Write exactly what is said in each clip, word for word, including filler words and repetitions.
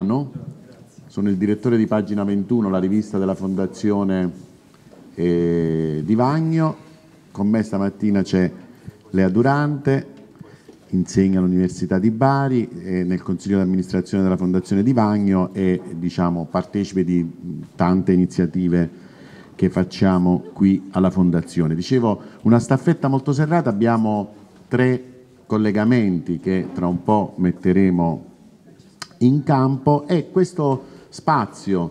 Sono il direttore di Pagina ventuno, la rivista della Fondazione eh, Di Vagno. Con me stamattina c'è Lea Durante, insegna all'Università di Bari, eh, nel Consiglio di amministrazione della Fondazione Di Vagno e diciamo, partecipe di tante iniziative che facciamo qui alla Fondazione. Dicevo, una staffetta molto serrata, abbiamo tre collegamenti che tra un po' metteremo in campo e questo spazio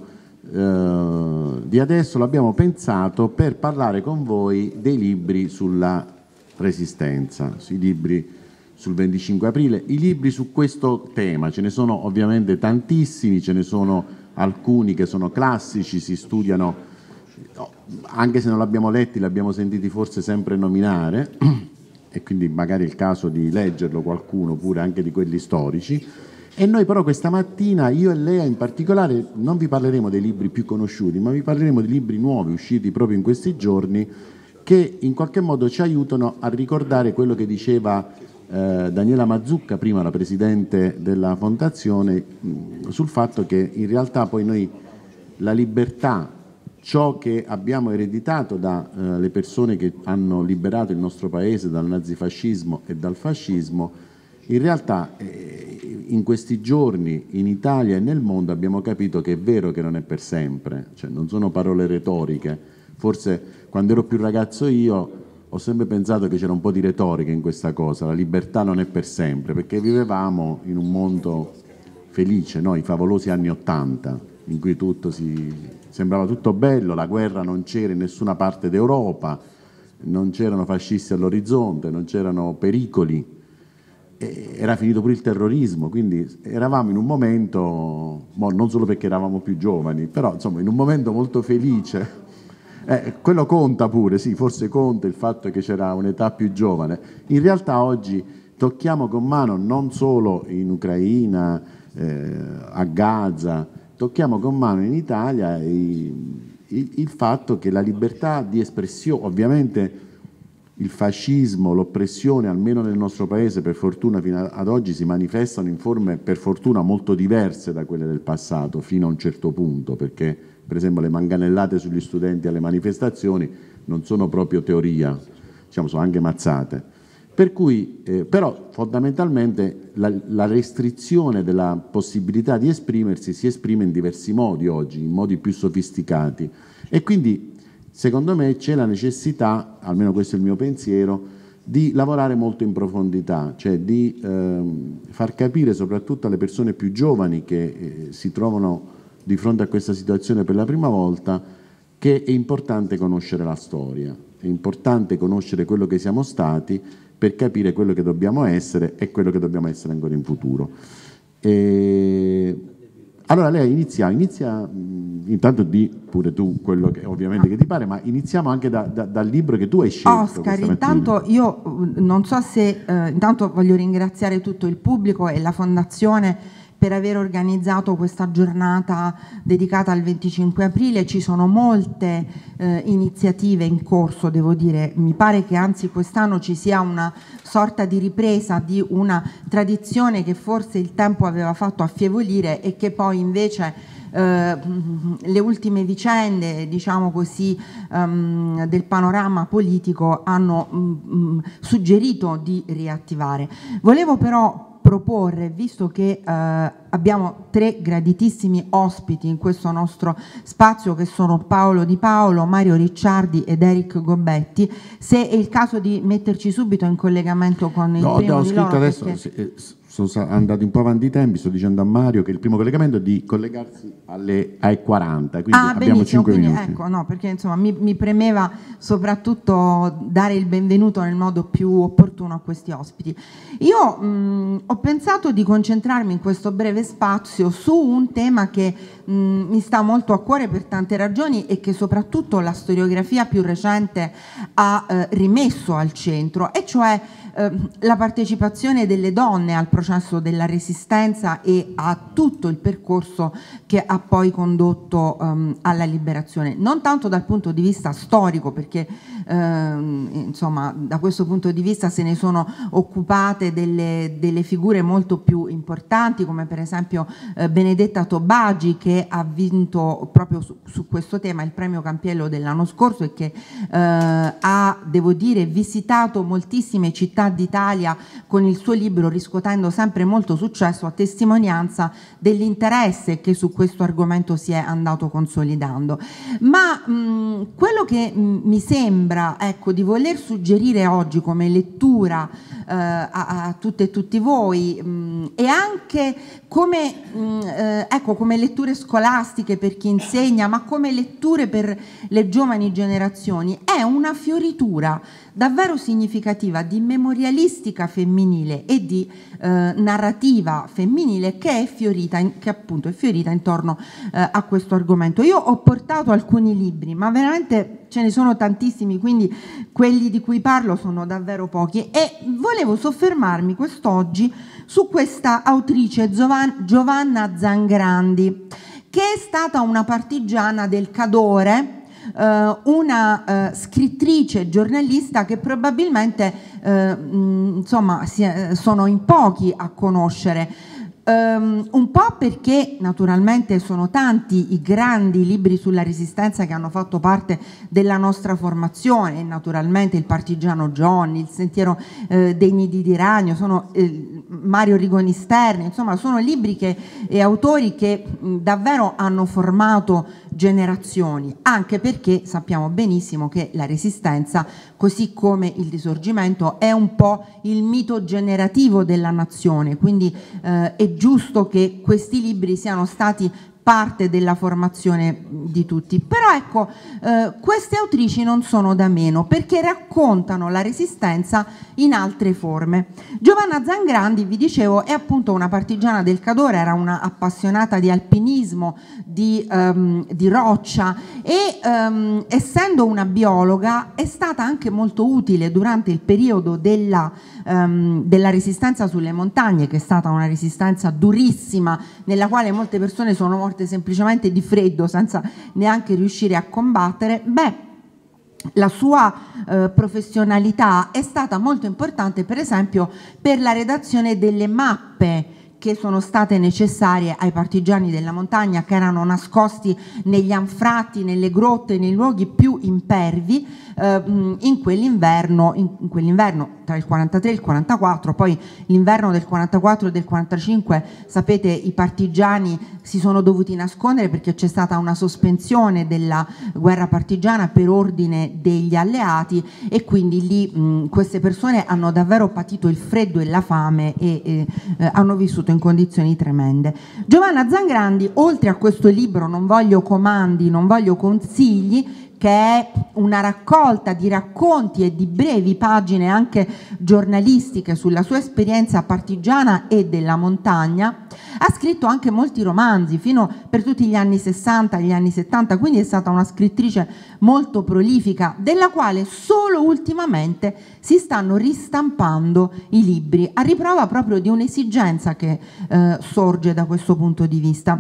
eh, di adesso l'abbiamo pensato per parlare con voi dei libri sulla Resistenza, sui libri sul venticinque aprile, i libri su questo tema. Ce ne sono ovviamente tantissimi, ce ne sono alcuni che sono classici, si studiano, anche se non l'abbiamo letti, li abbiamo sentiti forse sempre nominare, e quindi magari è il caso di leggerlo qualcuno, pure anche di quelli storici. E noi però questa mattina, io e Lea in particolare, non vi parleremo dei libri più conosciuti, ma vi parleremo di libri nuovi usciti proprio in questi giorni che in qualche modo ci aiutano a ricordare quello che diceva eh, Daniela Mazzucca, prima la Presidente della Fondazione, mh, sul fatto che in realtà poi noi la libertà, ciò che abbiamo ereditato dalle eh, persone che hanno liberato il nostro Paese dal nazifascismo e dal fascismo, in realtà eh, in questi giorni in Italia e nel mondo abbiamo capito che è vero che non è per sempre, cioè non sono parole retoriche. Forse quando ero più ragazzo io ho sempre pensato che c'era un po' di retorica in questa cosa, la libertà non è per sempre, perché vivevamo in un mondo felice, no? I favolosi anni Ottanta, in cui tutto si sembrava tutto bello, la guerra non c'era in nessuna parte d'Europa, non c'erano fascisti all'orizzonte, non c'erano pericoli. Era finito pure il terrorismo, quindi eravamo in un momento, non solo perché eravamo più giovani, però insomma in un momento molto felice. Eh, quello conta pure, sì, forse conta il fatto che c'era un'età più giovane. In realtà oggi tocchiamo con mano, non solo in Ucraina, eh, a Gaza, tocchiamo con mano in Italia il, il, il fatto che la libertà di espressione, ovviamente il fascismo, l'oppressione, almeno nel nostro Paese, per fortuna fino ad oggi si manifestano in forme per fortuna molto diverse da quelle del passato, fino a un certo punto, perché per esempio le manganellate sugli studenti alle manifestazioni non sono proprio teoria, diciamo, sono anche mazzate. Per cui, eh, però fondamentalmente la, la restrizione della possibilità di esprimersi si esprime in diversi modi oggi, in modi più sofisticati, e quindi secondo me c'è la necessità, almeno questo è il mio pensiero, di lavorare molto in profondità, cioè di ehm, far capire soprattutto alle persone più giovani che eh, si trovano di fronte a questa situazione per la prima volta che è importante conoscere la storia, è importante conoscere quello che siamo stati per capire quello che dobbiamo essere e quello che dobbiamo essere ancora in futuro. E allora lei inizia, inizia mh, intanto di pure tu quello che ovviamente che ti pare, ma iniziamo anche da, da, dal libro che tu hai scelto. Oscar, intanto io non so se, eh, intanto voglio ringraziare tutto il pubblico e la Fondazione per aver organizzato questa giornata dedicata al venticinque aprile. Ci sono molte eh, iniziative in corso, devo dire, mi pare che anzi quest'anno ci sia una sorta di ripresa di una tradizione che forse il tempo aveva fatto affievolire e che poi invece Uh, le ultime vicende, diciamo così, um, del panorama politico hanno um, suggerito di riattivare. Volevo però proporre, visto che uh, abbiamo tre graditissimi ospiti in questo nostro spazio, che sono Paolo Di Paolo, Mario Ricciardi ed Eric Gobetti, se è il caso di metterci subito in collegamento con il no, primo ho di scritto loro. Adesso, Perché... sono andati un po' avanti i tempi, sto dicendo a Mario che il primo collegamento è di collegarsi alle, ai quaranta, quindi ah, abbiamo cinque quindi, minuti. Ecco, no, perché insomma mi, mi premeva soprattutto dare il benvenuto nel modo più opportuno a questi ospiti. Io mh, ho pensato di concentrarmi in questo breve spazio su un tema che mh, mi sta molto a cuore per tante ragioni e che soprattutto la storiografia più recente ha eh, rimesso al centro, e cioè eh, la partecipazione delle donne al processo della resistenza e a tutto il percorso che ha poi condotto ehm, alla liberazione, non tanto dal punto di vista storico, perché ehm, insomma da questo punto di vista se ne sono occupate delle, delle figure molto più importanti, come per esempio eh, Benedetta Tobagi, che ha vinto proprio su, su questo tema il premio Campiello dell'anno scorso e che eh, ha, devo dire, visitato moltissime città d'Italia con il suo libro, riscuotendo sempre molto successo, a testimonianza dell'interesse che su questo argomento si è andato consolidando. Ma mh, quello che mh, mi sembra, ecco, di voler suggerire oggi come lettura eh, a, a tutte e tutti voi mh, e anche come, mh, eh, ecco, come letture scolastiche per chi insegna, ma come letture per le giovani generazioni, è una fioritura davvero significativa di memorialistica femminile e di eh, narrativa femminile che è fiorita, in, che appunto è fiorita intorno eh, a questo argomento. Io ho portato alcuni libri, ma veramente ce ne sono tantissimi, quindi quelli di cui parlo sono davvero pochi, e volevo soffermarmi quest'oggi su questa autrice Giovanna Zangrandi, che è stata una partigiana del Cadore, Uh, una uh, scrittrice giornalista che probabilmente uh, mh, insomma si, uh, sono in pochi a conoscere, um, un po' perché naturalmente sono tanti i grandi libri sulla resistenza che hanno fatto parte della nostra formazione, naturalmente il Partigiano Johnny, il Sentiero uh, dei Nidi di Ragno, sono uh, Mario Rigoni Sterni, insomma sono libri che, e autori che mh, davvero hanno formato generazioni, anche perché sappiamo benissimo che la resistenza, così come il risorgimento, è un po' il mito generativo della nazione, quindi eh, è giusto che questi libri siano stati parte della formazione di tutti. Però ecco, eh, queste autrici non sono da meno, perché raccontano la resistenza in altre forme. Giovanna Zangrandi, vi dicevo, è appunto una partigiana del Cadore, era una appassionata di alpinismo, di, um, di roccia e um, essendo una biologa è stata anche molto utile durante il periodo della, um, della resistenza sulle montagne, che è stata una resistenza durissima, nella quale molte persone sono morte semplicemente di freddo senza neanche riuscire a combattere. Beh, la sua eh, professionalità è stata molto importante, per esempio, per la redazione delle mappe che sono state necessarie ai partigiani della montagna, che erano nascosti negli anfratti, nelle grotte, nei luoghi più impervi eh, in quell'inverno, in quell'inverno tra il quarantatré e il quarantaquattro. Poi l'inverno del quarantaquattro e del quarantacinque, sapete, i partigiani si sono dovuti nascondere perché c'è stata una sospensione della guerra partigiana per ordine degli alleati, e quindi lì mh, queste persone hanno davvero patito il freddo e la fame e eh, eh, hanno vissuto in condizioni tremende. Giovanna Zangrandi, oltre a questo libro Non voglio comandi, non voglio consigli, che è una raccolta di racconti e di brevi pagine anche giornalistiche sulla sua esperienza partigiana e della montagna, ha scritto anche molti romanzi fino per tutti gli anni sessanta e gli anni settanta, quindi è stata una scrittrice molto prolifica, della quale solo ultimamente si stanno ristampando i libri, a riprova proprio di un'esigenza che eh, sorge da questo punto di vista.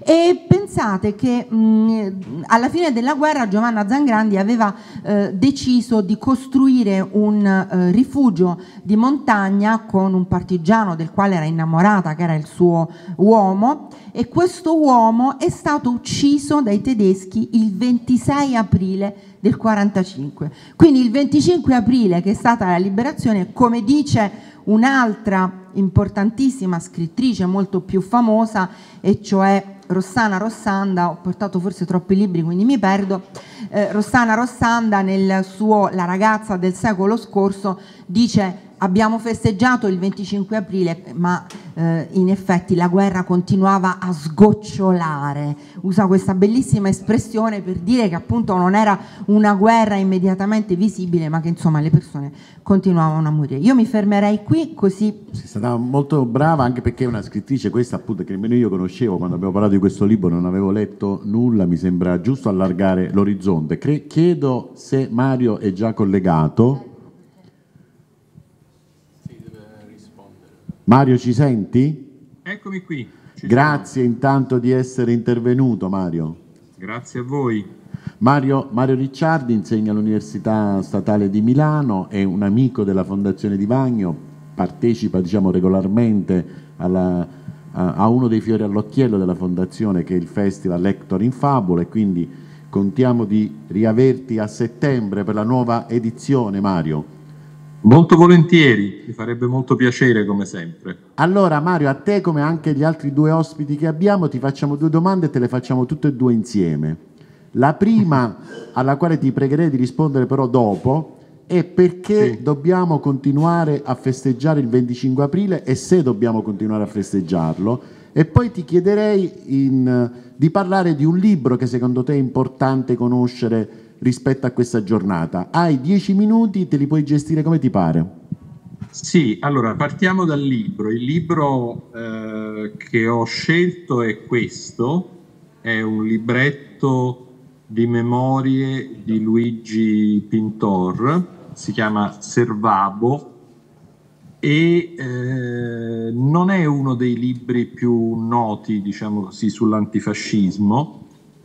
E pensate che mh, alla fine della guerra Giovanna Zangrandi aveva eh, deciso di costruire un eh, rifugio di montagna con un partigiano del quale era innamorata, che era il suo uomo, e questo uomo è stato ucciso dai tedeschi il ventisei aprile del quarantacinque. Quindi il venticinque aprile, che è stata la liberazione, come dice un'altra importantissima scrittrice molto più famosa, e cioè Rossana Rossanda, ho portato forse troppi libri quindi mi perdo, eh, Rossana Rossanda nel suo La ragazza del secolo scorso dice: abbiamo festeggiato il venticinque aprile, ma eh, in effetti la guerra continuava a sgocciolare. Usa questa bellissima espressione per dire che appunto non era una guerra immediatamente visibile, ma che insomma le persone continuavano a morire. Io mi fermerei qui, così. Sei stata molto brava, anche perché è una scrittrice, questa appunto, che nemmeno io conoscevo. Quando abbiamo parlato di questo libro non avevo letto nulla, mi sembra giusto allargare l'orizzonte. Chiedo se Mario è già collegato. Mario, ci senti? Eccomi qui. Grazie sono. Intanto di essere intervenuto, Mario. Grazie a voi. Mario, Mario Ricciardi insegna all'Università Statale di Milano, è un amico della Fondazione Di Vagno, partecipa diciamo, regolarmente alla, a, a uno dei fiori all'occhiello della Fondazione, che è il Festival Lector in Fabula, e quindi contiamo di riaverti a settembre per la nuova edizione, Mario. Molto volentieri, mi farebbe molto piacere come sempre. Allora Mario, a te come anche agli altri due ospiti che abbiamo ti facciamo due domande e te le facciamo tutte e due insieme. La prima, alla quale ti pregherei di rispondere però dopo, è perché sì. dobbiamo continuare a festeggiare il venticinque aprile e se dobbiamo continuare a festeggiarlo, e poi ti chiederei in, di parlare di un libro che secondo te è importante conoscere rispetto a questa giornata. Hai dieci minuti, te li puoi gestire come ti pare. Sì, allora partiamo dal libro. Il libro eh, che ho scelto è questo, è un libretto di memorie di Luigi Pintor, si chiama Servabo e eh, non è uno dei libri più noti, diciamo così, sull'antifascismo,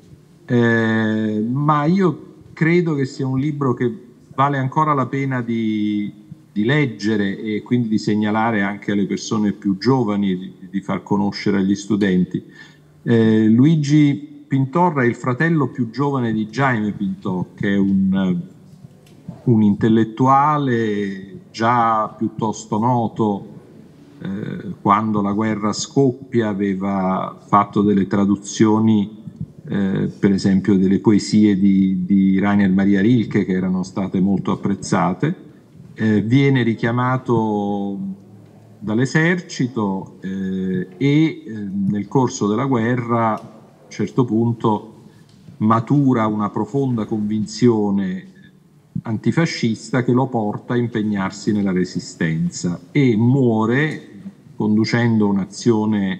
eh, ma io credo che sia un libro che vale ancora la pena di, di leggere e quindi di segnalare anche alle persone più giovani, di, di far conoscere agli studenti. Eh, Luigi Pintor è il fratello più giovane di Jaime Pintor, che è un, un intellettuale già piuttosto noto. Eh, quando la guerra scoppia aveva fatto delle traduzioni Eh, per esempio delle poesie di, di Rainer Maria Rilke che erano state molto apprezzate, eh, viene richiamato dall'esercito eh, e eh, nel corso della guerra a un certo punto matura una profonda convinzione antifascista che lo porta a impegnarsi nella resistenza e muore conducendo un'azione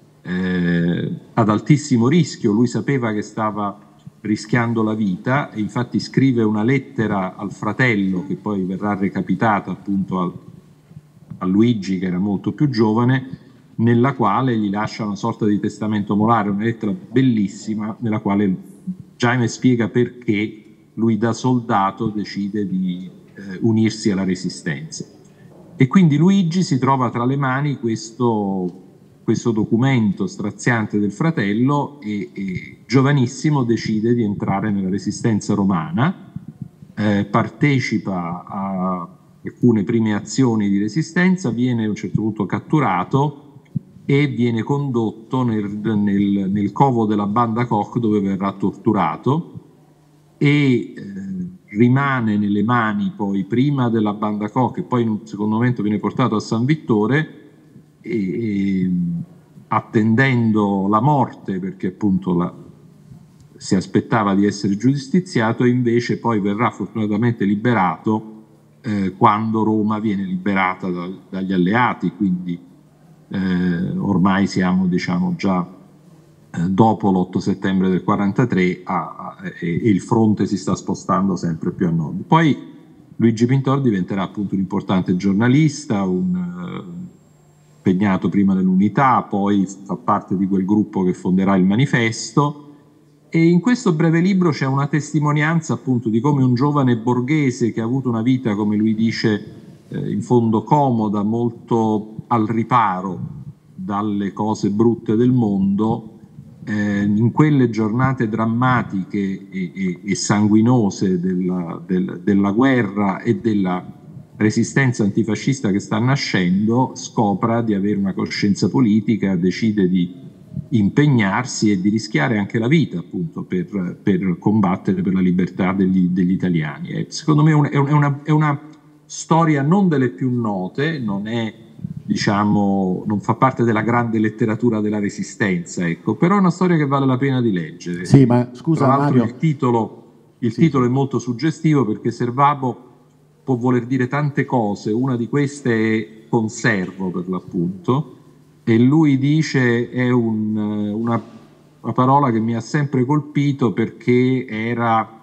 Eh, ad altissimo rischio. Lui sapeva che stava rischiando la vita e infatti scrive una lettera al fratello che poi verrà recapitata appunto al, a Luigi, che era molto più giovane, nella quale gli lascia una sorta di testamento morale, una lettera bellissima nella quale Jaime spiega perché lui da soldato decide di eh, unirsi alla resistenza. E quindi Luigi si trova tra le mani questo questo documento straziante del fratello e, e giovanissimo decide di entrare nella resistenza romana, eh, partecipa a alcune prime azioni di resistenza, viene a un certo punto catturato e viene condotto nel, nel, nel covo della banda Koch dove verrà torturato e eh, rimane nelle mani poi prima della banda Koch e poi in un secondo momento viene portato a San Vittore E, e, attendendo la morte perché appunto la, si aspettava di essere giustiziato e invece poi verrà fortunatamente liberato eh, quando Roma viene liberata da, dagli alleati, quindi eh, ormai siamo diciamo già eh, dopo l'otto settembre del quarantatré a, a, e, e il fronte si sta spostando sempre più a nord. Poi Luigi Pintor diventerà appunto un importante giornalista, un impegnato prima nell'Unità, poi fa parte di quel gruppo che fonderà il Manifesto e in questo breve libro c'è una testimonianza appunto di come un giovane borghese che ha avuto una vita, come lui dice, eh, in fondo comoda, molto al riparo dalle cose brutte del mondo, eh, in quelle giornate drammatiche e, e, e sanguinose della, del, della guerra e della resistenza antifascista che sta nascendo, scopra di avere una coscienza politica, decide di impegnarsi e di rischiare anche la vita appunto per, per combattere per la libertà degli, degli italiani. E secondo me è una, è, una, è una storia non delle più note, non è diciamo non fa parte della grande letteratura della resistenza, ecco, però è una storia che vale la pena di leggere. Sì, ma scusa Tra l'altro Mario, il titolo, il sì, titolo sì. è molto suggestivo perché Servabo può voler dire tante cose, una di queste è conservo per l'appunto, e lui dice è un, una, una parola che mi ha sempre colpito perché era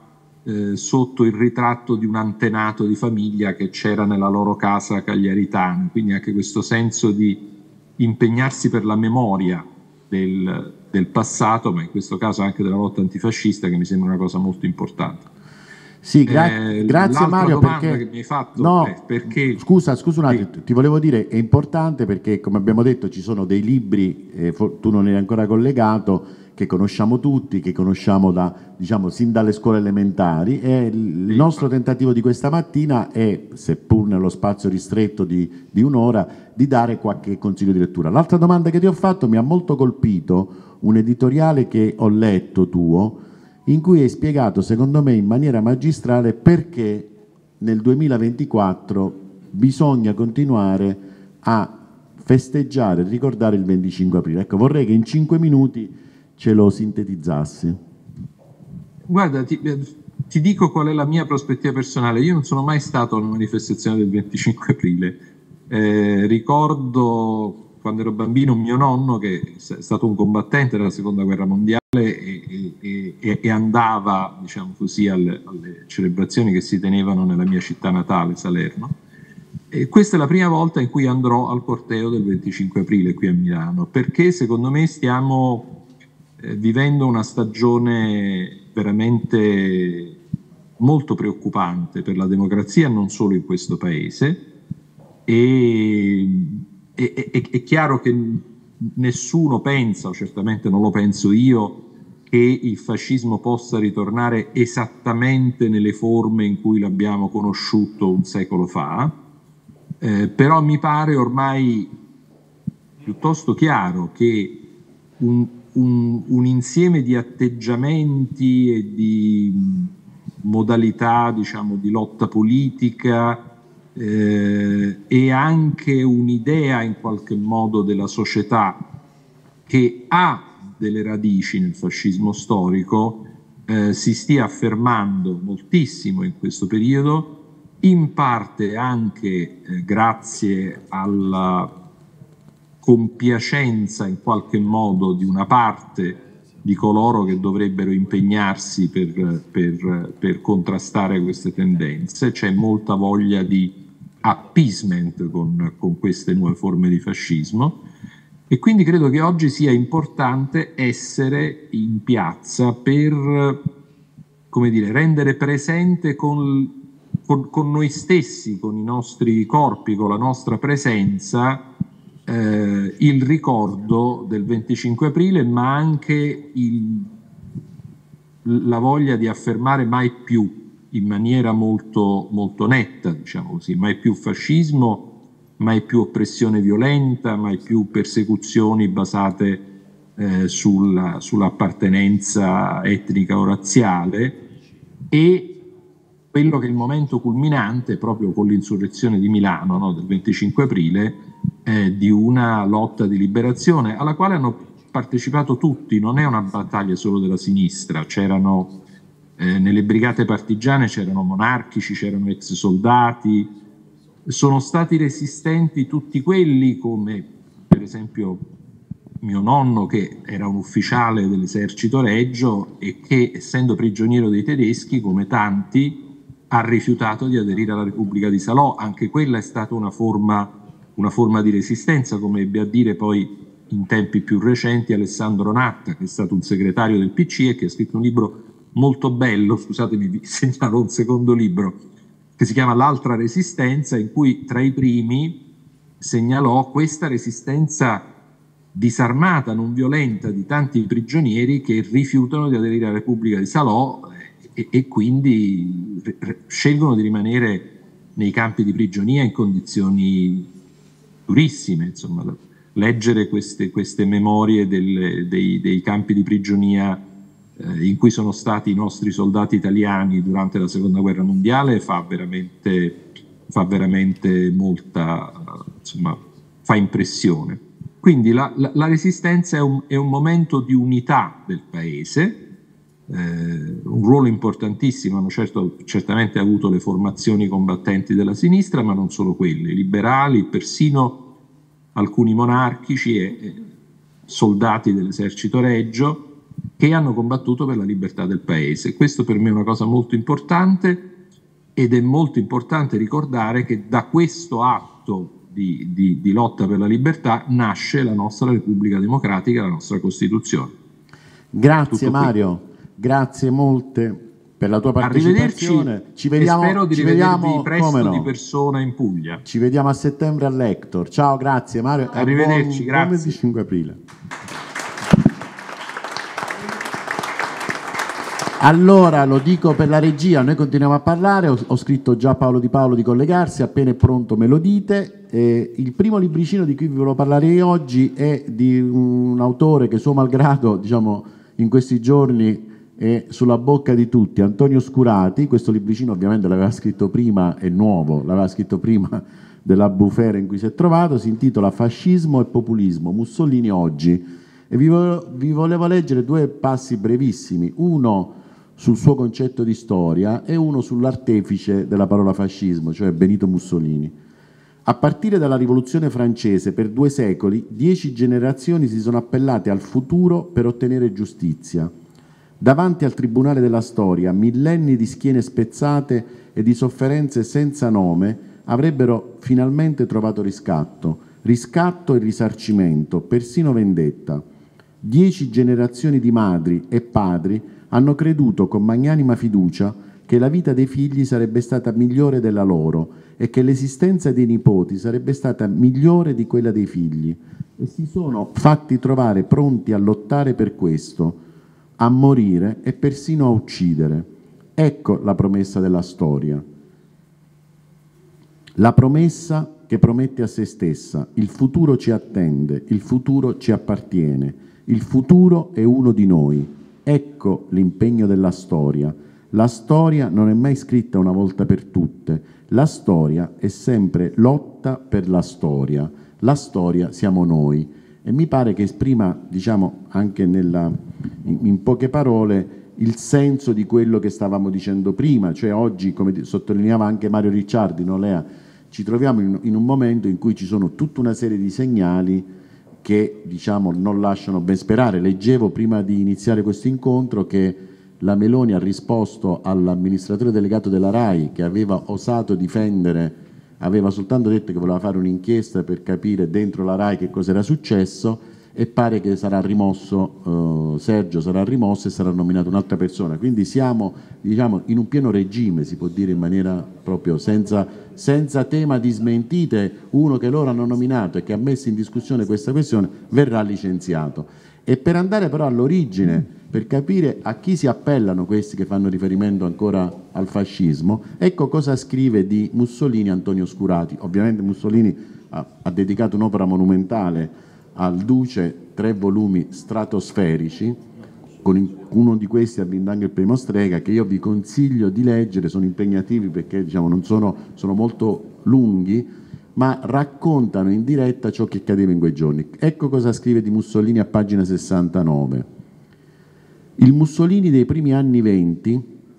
eh, sotto il ritratto di un antenato di famiglia che c'era nella loro casa cagliaritana, quindi anche questo senso di impegnarsi per la memoria del, del passato, ma in questo caso anche della lotta antifascista, che mi sembra una cosa molto importante. Sì, gra- eh, grazie Mario, perché... che mi hai fatto no, è perché... Scusa, scusa un attimo, sì. ti volevo dire, è importante perché, come abbiamo detto, ci sono dei libri, eh, for- tu non eri ancora collegato, che conosciamo tutti, che conosciamo da, diciamo, sin dalle scuole elementari, e il Sì, nostro infatti. tentativo di questa mattina è, seppur nello spazio ristretto di, di un'ora, di dare qualche consiglio di lettura. L'altra domanda che ti ho fatto mi ha molto colpito, un editoriale che ho letto tuo, in cui hai spiegato, secondo me, in maniera magistrale perché nel duemilaventiquattro bisogna continuare a festeggiare e ricordare il venticinque aprile. Ecco, vorrei che in cinque minuti ce lo sintetizzassi. Guarda, ti, ti dico qual è la mia prospettiva personale. Io non sono mai stato a una manifestazione del venticinque aprile. Eh, ricordo quando ero bambino mio nonno, che è stato un combattente della seconda guerra mondiale, e, e, e, e andava, diciamo così, alle, alle celebrazioni che si tenevano nella mia città natale, Salerno. E questa è la prima volta in cui andrò al corteo del venticinque aprile qui a Milano, perché secondo me stiamo eh, vivendo una stagione veramente molto preoccupante per la democrazia, non solo in questo paese, e È, è, è chiaro che nessuno pensa, o certamente non lo penso io, che il fascismo possa ritornare esattamente nelle forme in cui l'abbiamo conosciuto un secolo fa, eh, però mi pare ormai piuttosto chiaro che un, un, un insieme di atteggiamenti e di modalità, diciamo, di lotta politica, Eh, e anche un'idea in qualche modo della società che ha delle radici nel fascismo storico, eh, si stia affermando moltissimo in questo periodo, in parte anche eh, grazie alla compiacenza in qualche modo di una parte di coloro che dovrebbero impegnarsi per, per, per contrastare queste tendenze. C'è molta voglia di appeasement con, con queste nuove forme di fascismo, e quindi credo che oggi sia importante essere in piazza per, come dire, rendere presente con, con, con noi stessi, con i nostri corpi, con la nostra presenza, eh, il ricordo del venticinque aprile, ma anche il, la voglia di affermare mai più, in maniera molto, molto netta, diciamo così, mai più fascismo, mai più oppressione violenta, mai più persecuzioni basate eh, sulla, sull'appartenenza etnica o razziale, e quello che è il momento culminante, proprio con l'insurrezione di Milano, no, del venticinque aprile, eh, di una lotta di liberazione alla quale hanno partecipato tutti. Non è una battaglia solo della sinistra, c'erano Eh, nelle brigate partigiane c'erano monarchici, c'erano ex soldati, sono stati resistenti tutti quelli, come per esempio mio nonno, che era un ufficiale dell'esercito regio e che, essendo prigioniero dei tedeschi, come tanti, ha rifiutato di aderire alla Repubblica di Salò. Anche quella è stata una forma, una forma di resistenza, come ebbe a dire poi in tempi più recenti Alessandro Natta, che è stato un segretario del P C e che ha scritto un libro molto bello, scusatemi, vi segnalo un secondo libro, che si chiama L'altra resistenza, in cui tra i primi segnalò questa resistenza disarmata, non violenta, di tanti prigionieri che rifiutano di aderire alla Repubblica di Salò e, e quindi scelgono di rimanere nei campi di prigionia in condizioni durissime. Insomma, leggere queste, queste memorie del, dei, dei campi di prigionia in cui sono stati i nostri soldati italiani durante la seconda guerra mondiale fa veramente, fa veramente molta, insomma, fa impressione. Quindi la, la, la resistenza è un, è un momento di unità del paese, eh, un ruolo importantissimo hanno certo, certamente avuto le formazioni combattenti della sinistra, ma non solo quelle, i liberali, persino alcuni monarchici e, e soldati dell'esercito regio, che hanno combattuto per la libertà del paese. Questo per me è una cosa molto importante, ed è molto importante ricordare che da questo atto di, di, di lotta per la libertà nasce la nostra Repubblica Democratica, la nostra Costituzione. Grazie Mario, grazie molte per la tua partecipazione. Ci vediamo, e spero di ci rivedervi vediamo, presto no. di persona in Puglia. Ci vediamo a settembre all'Hector. Ciao, grazie Mario. Arrivederci, buon, grazie. Buon venticinque aprile. Allora, lo dico per la regia, noi continuiamo a parlare, ho, ho scritto già a Paolo Di Paolo di collegarsi, appena è pronto me lo dite. Eh, il primo libricino di cui vi volevo parlare oggi è di un autore che suo malgrado, diciamo, in questi giorni è sulla bocca di tutti, Antonio Scurati. Questo libricino ovviamente l'aveva scritto prima, è nuovo, l'aveva scritto prima della bufera in cui si è trovato, si intitola Fascismo e populismo, Mussolini oggi. E vi volevo, vi volevo leggere due passi brevissimi, uno sul suo concetto di storia e uno sull'artefice della parola fascismo, cioè Benito Mussolini. A partire dalla Rivoluzione francese, per due secoli, dieci generazioni si sono appellate al futuro per ottenere giustizia. Davanti al tribunale della storia, millenni di schiene spezzate e di sofferenze senza nome avrebbero finalmente trovato riscatto, riscatto e risarcimento, persino vendetta. Dieci generazioni di madri e padri hanno creduto con magnanima fiducia che la vita dei figli sarebbe stata migliore della loro e che l'esistenza dei nipoti sarebbe stata migliore di quella dei figli, e si sono fatti trovare pronti a lottare per questo, a morire e persino a uccidere. Ecco la promessa della storia. La promessa che promette a se stessa: il futuro ci attende, il futuro ci appartiene, il futuro è uno di noi. Ecco l'impegno della storia. La storia non è mai scritta una volta per tutte. La storia è sempre lotta per la storia. La storia siamo noi. E mi pare che esprima, diciamo, anche nella, in, in poche parole, il senso di quello che stavamo dicendo prima. Cioè oggi, come sottolineava anche Mario Ricciardi, no, Lea, ci troviamo in, in un momento in cui ci sono tutta una serie di segnali che, diciamo, non lasciano ben sperare. Leggevo prima di iniziare questo incontro che la Meloni ha risposto all'amministratore delegato della RAI, che aveva osato difendere, aveva soltanto detto che voleva fare un'inchiesta per capire dentro la RAI che cosa era successo, e pare che sarà rimosso, eh, Sergio sarà rimosso e sarà nominata un'altra persona. Quindi siamo, diciamo, in un pieno regime, si può dire in maniera proprio senza, senza tema di smentite. Uno che loro hanno nominato e che ha messo in discussione questa questione verrà licenziato. E per andare però all'origine, per capire a chi si appellano questi che fanno riferimento ancora al fascismo, ecco cosa scrive di Mussolini Antonio Scurati. Ovviamente Mussolini ha, ha dedicato un'opera monumentale al Duce, tre volumi stratosferici, con uno di questi ha vinto anche il premio Strega, che io vi consiglio di leggere. Sono impegnativi perché, diciamo, non sono, sono molto lunghi, ma raccontano in diretta ciò che accadeva in quei giorni. Ecco cosa scrive di Mussolini a pagina sessantanove. Il Mussolini dei primi anni venti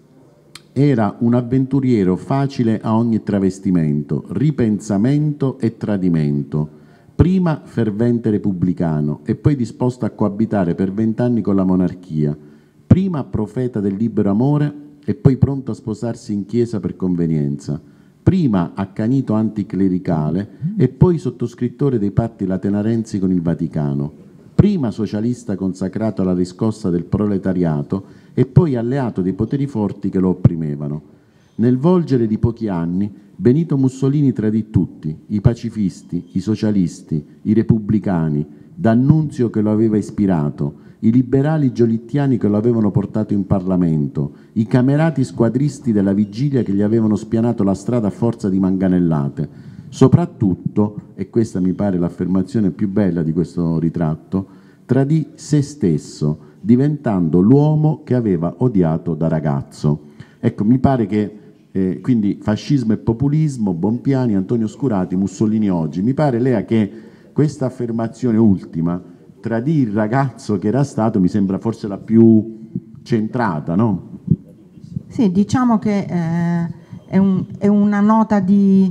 era un avventuriero facile a ogni travestimento, ripensamento e tradimento. Prima fervente repubblicano e poi disposto a coabitare per vent'anni con la monarchia, prima profeta del libero amore e poi pronto a sposarsi in chiesa per convenienza, prima accanito anticlericale e poi sottoscrittore dei patti latenarensi con il Vaticano, prima socialista consacrato alla riscossa del proletariato e poi alleato dei poteri forti che lo opprimevano. Nel volgere di pochi anni Benito Mussolini tradì tutti, i pacifisti, i socialisti, i repubblicani, D'Annunzio che lo aveva ispirato, i liberali giolittiani che lo avevano portato in Parlamento, i camerati squadristi della vigilia che gli avevano spianato la strada a forza di manganellate. Soprattutto, e questa mi pare l'affermazione più bella di questo ritratto, tradì se stesso, diventando l'uomo che aveva odiato da ragazzo. Ecco, mi pare che Eh, quindi fascismo e populismo, Bompiani, Antonio Scurati, Mussolini oggi. Mi pare, Lea, che questa affermazione ultima, tradì il ragazzo che era stato, mi sembra forse la più centrata, no? Sì, diciamo che eh, è, un, è una nota di,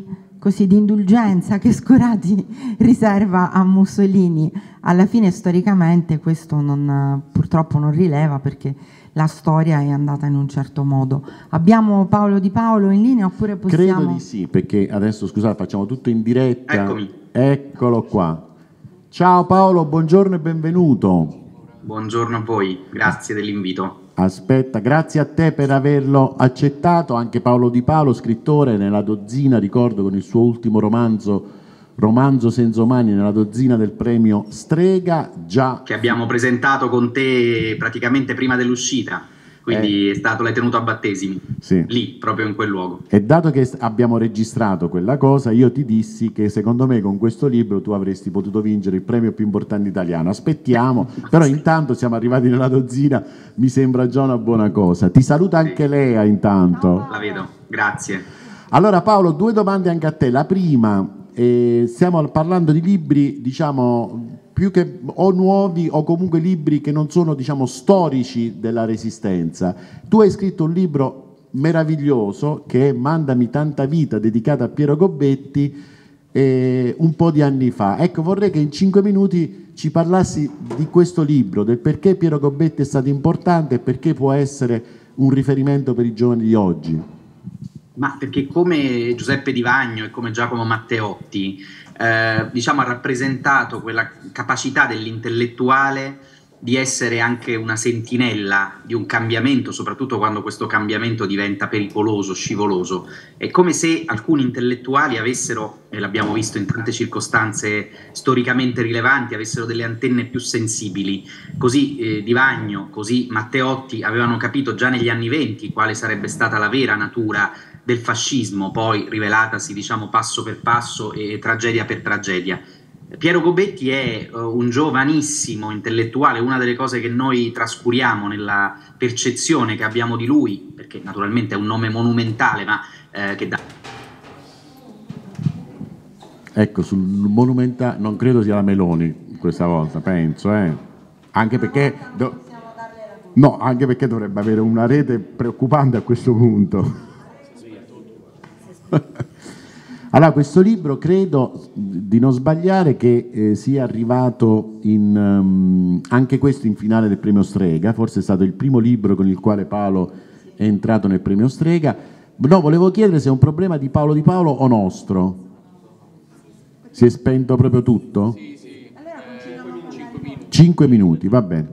così di indulgenza che Scurati riserva a Mussolini. Alla fine storicamente questo non, purtroppo non rileva, perché la storia è andata in un certo modo. Abbiamo Paolo Di Paolo in linea oppure possiamo... Credo di sì, perché adesso scusate facciamo tutto in diretta. Eccomi. Eccolo qua. Ciao Paolo, buongiorno e benvenuto. Buongiorno a voi, grazie dell'invito. Aspetta, grazie a te per averlo accettato, anche Paolo Di Paolo, scrittore nella dozzina, ricordo con il suo ultimo romanzo, Romanzo senza umani, nella dozzina del premio Strega, già... Che abbiamo presentato con te praticamente prima dell'uscita, quindi eh, è stato, l'hai tenuto a battesimi, sì. Lì, proprio in quel luogo. E dato che abbiamo registrato quella cosa, io ti dissi che secondo me con questo libro tu avresti potuto vincere il premio più importante italiano. Aspettiamo, però intanto siamo arrivati nella dozzina, mi sembra già una buona cosa. Ti saluta anche sì. Lea intanto. La vedo, grazie. Allora Paolo, due domande anche a te. La prima, eh, stiamo parlando di libri, diciamo, più che o nuovi o comunque libri che non sono, diciamo, storici della Resistenza. Tu hai scritto un libro meraviglioso che è Mandami tanta vita, dedicato a Piero Gobetti, eh, un po' di anni fa. Ecco, vorrei che in cinque minuti ci parlassi di questo libro, del perché Piero Gobetti è stato importante e perché può essere un riferimento per i giovani di oggi. Ma perché come Giuseppe Di Vagno e come Giacomo Matteotti, eh, diciamo, ha rappresentato quella capacità dell'intellettuale di essere anche una sentinella di un cambiamento, soprattutto quando questo cambiamento diventa pericoloso, scivoloso. È come se alcuni intellettuali avessero, e l'abbiamo visto in tante circostanze storicamente rilevanti, avessero delle antenne più sensibili. Così eh, Di Vagno, così Matteotti avevano capito già negli anni venti quale sarebbe stata la vera natura del fascismo, poi rivelatasi, diciamo, passo per passo e tragedia per tragedia. Piero Gobetti è uh, un giovanissimo intellettuale. Una delle cose che noi trascuriamo nella percezione che abbiamo di lui, perché naturalmente è un nome monumentale, ma eh, che dà... Ecco, sul monumentale non credo sia la Meloni questa volta, penso, eh. Anche perché do... no, anche perché dovrebbe avere una rete preoccupante a questo punto. Allora, questo libro credo di non sbagliare che eh, sia arrivato in, um, anche questo in finale del premio Strega, forse è stato il primo libro con il quale Paolo è entrato nel premio Strega. No, volevo chiedere se è un problema di Paolo Di Paolo o nostro. Si è spento proprio tutto? Sì, sì. cinque minuti. cinque minuti, va bene.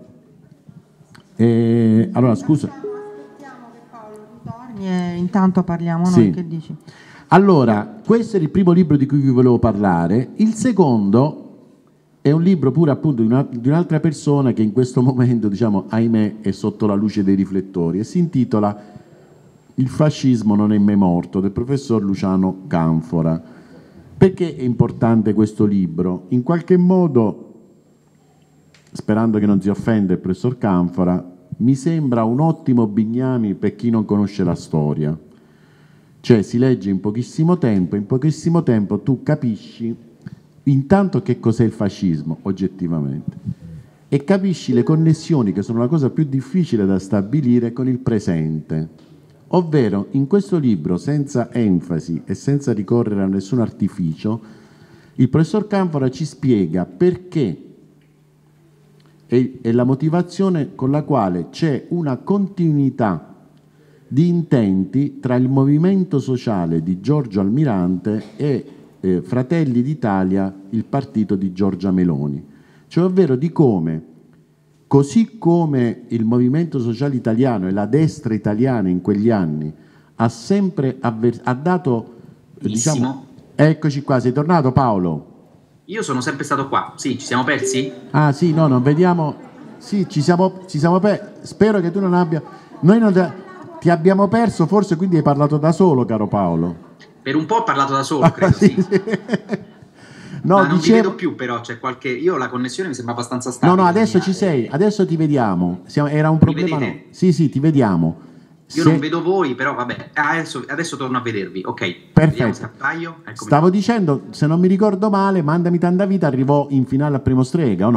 E, allora, scusa. Aspettiamo che Paolo ritorni e intanto parliamo noi, sì. Che dici? Allora, questo è il primo libro di cui vi volevo parlare. Il secondo è un libro pure appunto di, una, di un'altra persona che in questo momento, diciamo, ahimè, è sotto la luce dei riflettori e si intitola Il fascismo non è mai morto, del professor Luciano Canfora. Perché è importante questo libro? In qualche modo, sperando che non si offenda il professor Canfora, mi sembra un ottimo bignami per chi non conosce la storia. Cioè si legge in pochissimo tempo, in pochissimo tempo tu capisci intanto che cos'è il fascismo oggettivamente e capisci le connessioni che sono la cosa più difficile da stabilire con il presente. Ovvero, in questo libro, senza enfasi e senza ricorrere a nessun artificio, il professor Canfora ci spiega perché e, e la motivazione con la quale c'è una continuità di intenti tra il movimento sociale di Giorgio Almirante e eh, Fratelli d'Italia, il partito di Giorgia Meloni. Cioè, ovvero di come, così come il movimento sociale italiano e la destra italiana in quegli anni ha sempre avver- ha dato, diciamo, eccoci qua, sei tornato Paolo? Io sono sempre stato qua, sì, ci siamo persi? Ah sì, no, non vediamo, sì, ci siamo, ci siamo persi, spero che tu non abbia, noi non te... Ti abbiamo perso forse, quindi hai parlato da solo, caro Paolo. Per un po' ho parlato da solo, credo, sì. sì. No, Ma non dicevo... vi vedo più, però c'è qualche... Io la connessione mi sembra abbastanza stabile. No, no, adesso ci sei, adesso ti vediamo. Siamo... Era un problema, no? Sì, sì, ti vediamo. Io Se... non vedo voi, però vabbè, adesso, adesso torno a vedervi, ok. Perfetto. Se appaio. Eccomi. Stavo dicendo, se non mi ricordo male, Mandami tanta vita arrivò in finale al primo Strega, o no?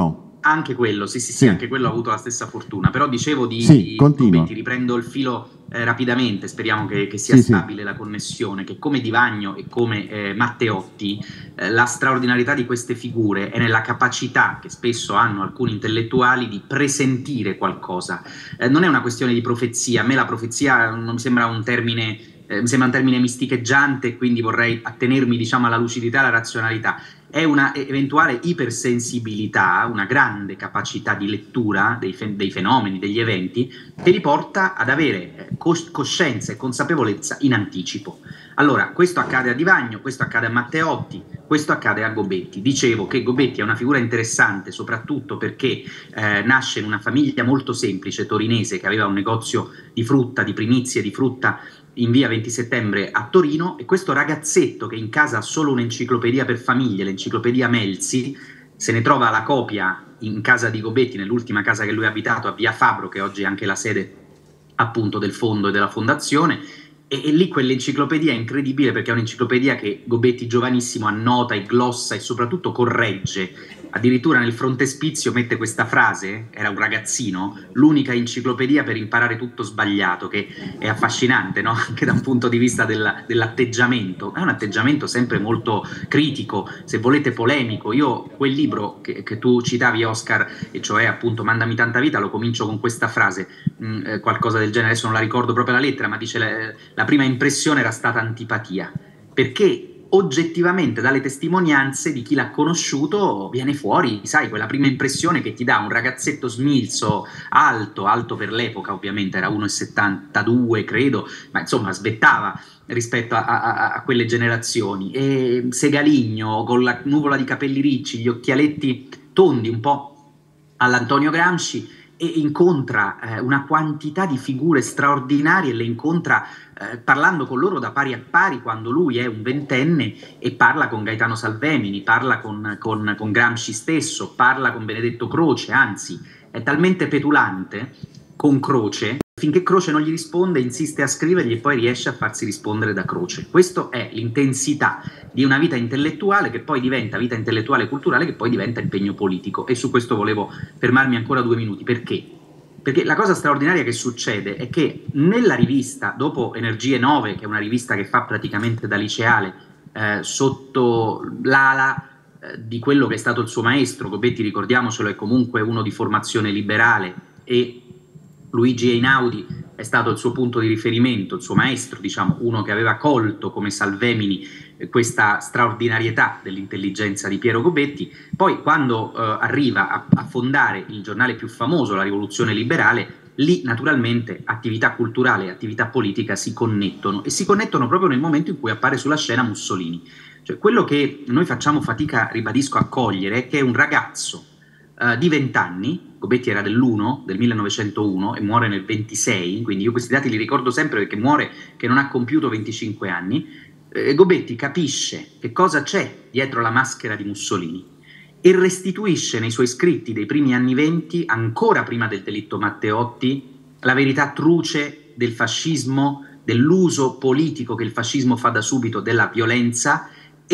Anche quello, sì, sì, sì, Sì. anche quello ha avuto la stessa fortuna, però dicevo di, Sì, di continua. Gobetti, riprendo il filo eh, rapidamente, speriamo che, che sia Sì, sì. stabile la connessione, che come Di Vagno e come eh, Matteotti, eh, la straordinarietà di queste figure è nella capacità che spesso hanno alcuni intellettuali di presentire qualcosa. Eh, non è una questione di profezia, a me la profezia non mi sembra un termine... Eh, mi sembra un termine misticheggiante, quindi vorrei attenermi, diciamo, alla lucidità e alla razionalità. È una eventuale ipersensibilità, una grande capacità di lettura dei, fe- dei fenomeni, degli eventi, che li porta ad avere eh, cos- coscienza e consapevolezza in anticipo. Allora, questo accade a Di Vagno, questo accade a Matteotti, questo accade a Gobetti. Dicevo che Gobetti è una figura interessante soprattutto perché eh, nasce in una famiglia molto semplice torinese che aveva un negozio di frutta, di primizie di frutta in via venti settembre a Torino, e questo ragazzetto che in casa ha solo un'enciclopedia per famiglie, l'enciclopedia Melzi, se ne trova la copia in casa di Gobetti, nell'ultima casa che lui ha abitato a via Fabro, che oggi è anche la sede appunto del fondo e della fondazione, e, e lì quell'enciclopedia è incredibile perché è un'enciclopedia che Gobetti giovanissimo annota e glossa e soprattutto corregge. Addirittura nel frontespizio mette questa frase, era un ragazzino, l'unica enciclopedia per imparare tutto sbagliato, che è affascinante, no? Anche da un punto di vista della, dell'atteggiamento. È un atteggiamento sempre molto critico, se volete polemico. Io quel libro che, che tu citavi, Oscar, e cioè appunto Mandami tanta vita, lo comincio con questa frase, mh, eh, qualcosa del genere, adesso non la ricordo proprio la lettera, ma dice la, la prima impressione era stata antipatia, perché oggettivamente dalle testimonianze di chi l'ha conosciuto viene fuori, sai, quella prima impressione che ti dà un ragazzetto smilzo, alto, alto per l'epoca ovviamente, era uno virgola settantadue credo, ma insomma svettava rispetto a, a, a quelle generazioni, e segaligno, con la nuvola di capelli ricci, gli occhialetti tondi un po' all'Antonio Gramsci, e incontra eh, una quantità di figure straordinarie, le incontra eh, parlando con loro da pari a pari quando lui è un ventenne, e parla con Gaetano Salvemini, parla con, con, con Gramsci stesso, parla con Benedetto Croce, anzi è talmente petulante con Croce, finché Croce non gli risponde insiste a scrivergli e poi riesce a farsi rispondere da Croce. Questa è l'intensità di una vita intellettuale che poi diventa vita intellettuale e culturale, che poi diventa impegno politico, e su questo volevo fermarmi ancora due minuti. Perché? Perché la cosa straordinaria che succede è che nella rivista, dopo Energie nove, che è una rivista che fa praticamente da liceale, eh, sotto l'ala eh, di quello che è stato il suo maestro, Gobetti, ricordiamocelo, è comunque uno di formazione liberale, e Luigi Einaudi è stato il suo punto di riferimento, il suo maestro, diciamo, uno che aveva colto come Salvemini eh, questa straordinarietà dell'intelligenza di Piero Gobetti. Poi quando eh, arriva a, a fondare il giornale più famoso, La Rivoluzione Liberale, lì naturalmente attività culturale e attività politica si connettono, e si connettono proprio nel momento in cui appare sulla scena Mussolini. Cioè, quello che noi facciamo fatica, ribadisco, a cogliere è che un ragazzo Uh, di vent'anni, Gobetti era dell'uno, del millenovecentouno, e muore nel ventisei, quindi io questi dati li ricordo sempre perché muore che non ha compiuto venticinque anni, eh, Gobetti capisce che cosa c'è dietro la maschera di Mussolini e restituisce nei suoi scritti dei primi anni venti, ancora prima del delitto Matteotti, la verità truce del fascismo, dell'uso politico che il fascismo fa da subito della violenza,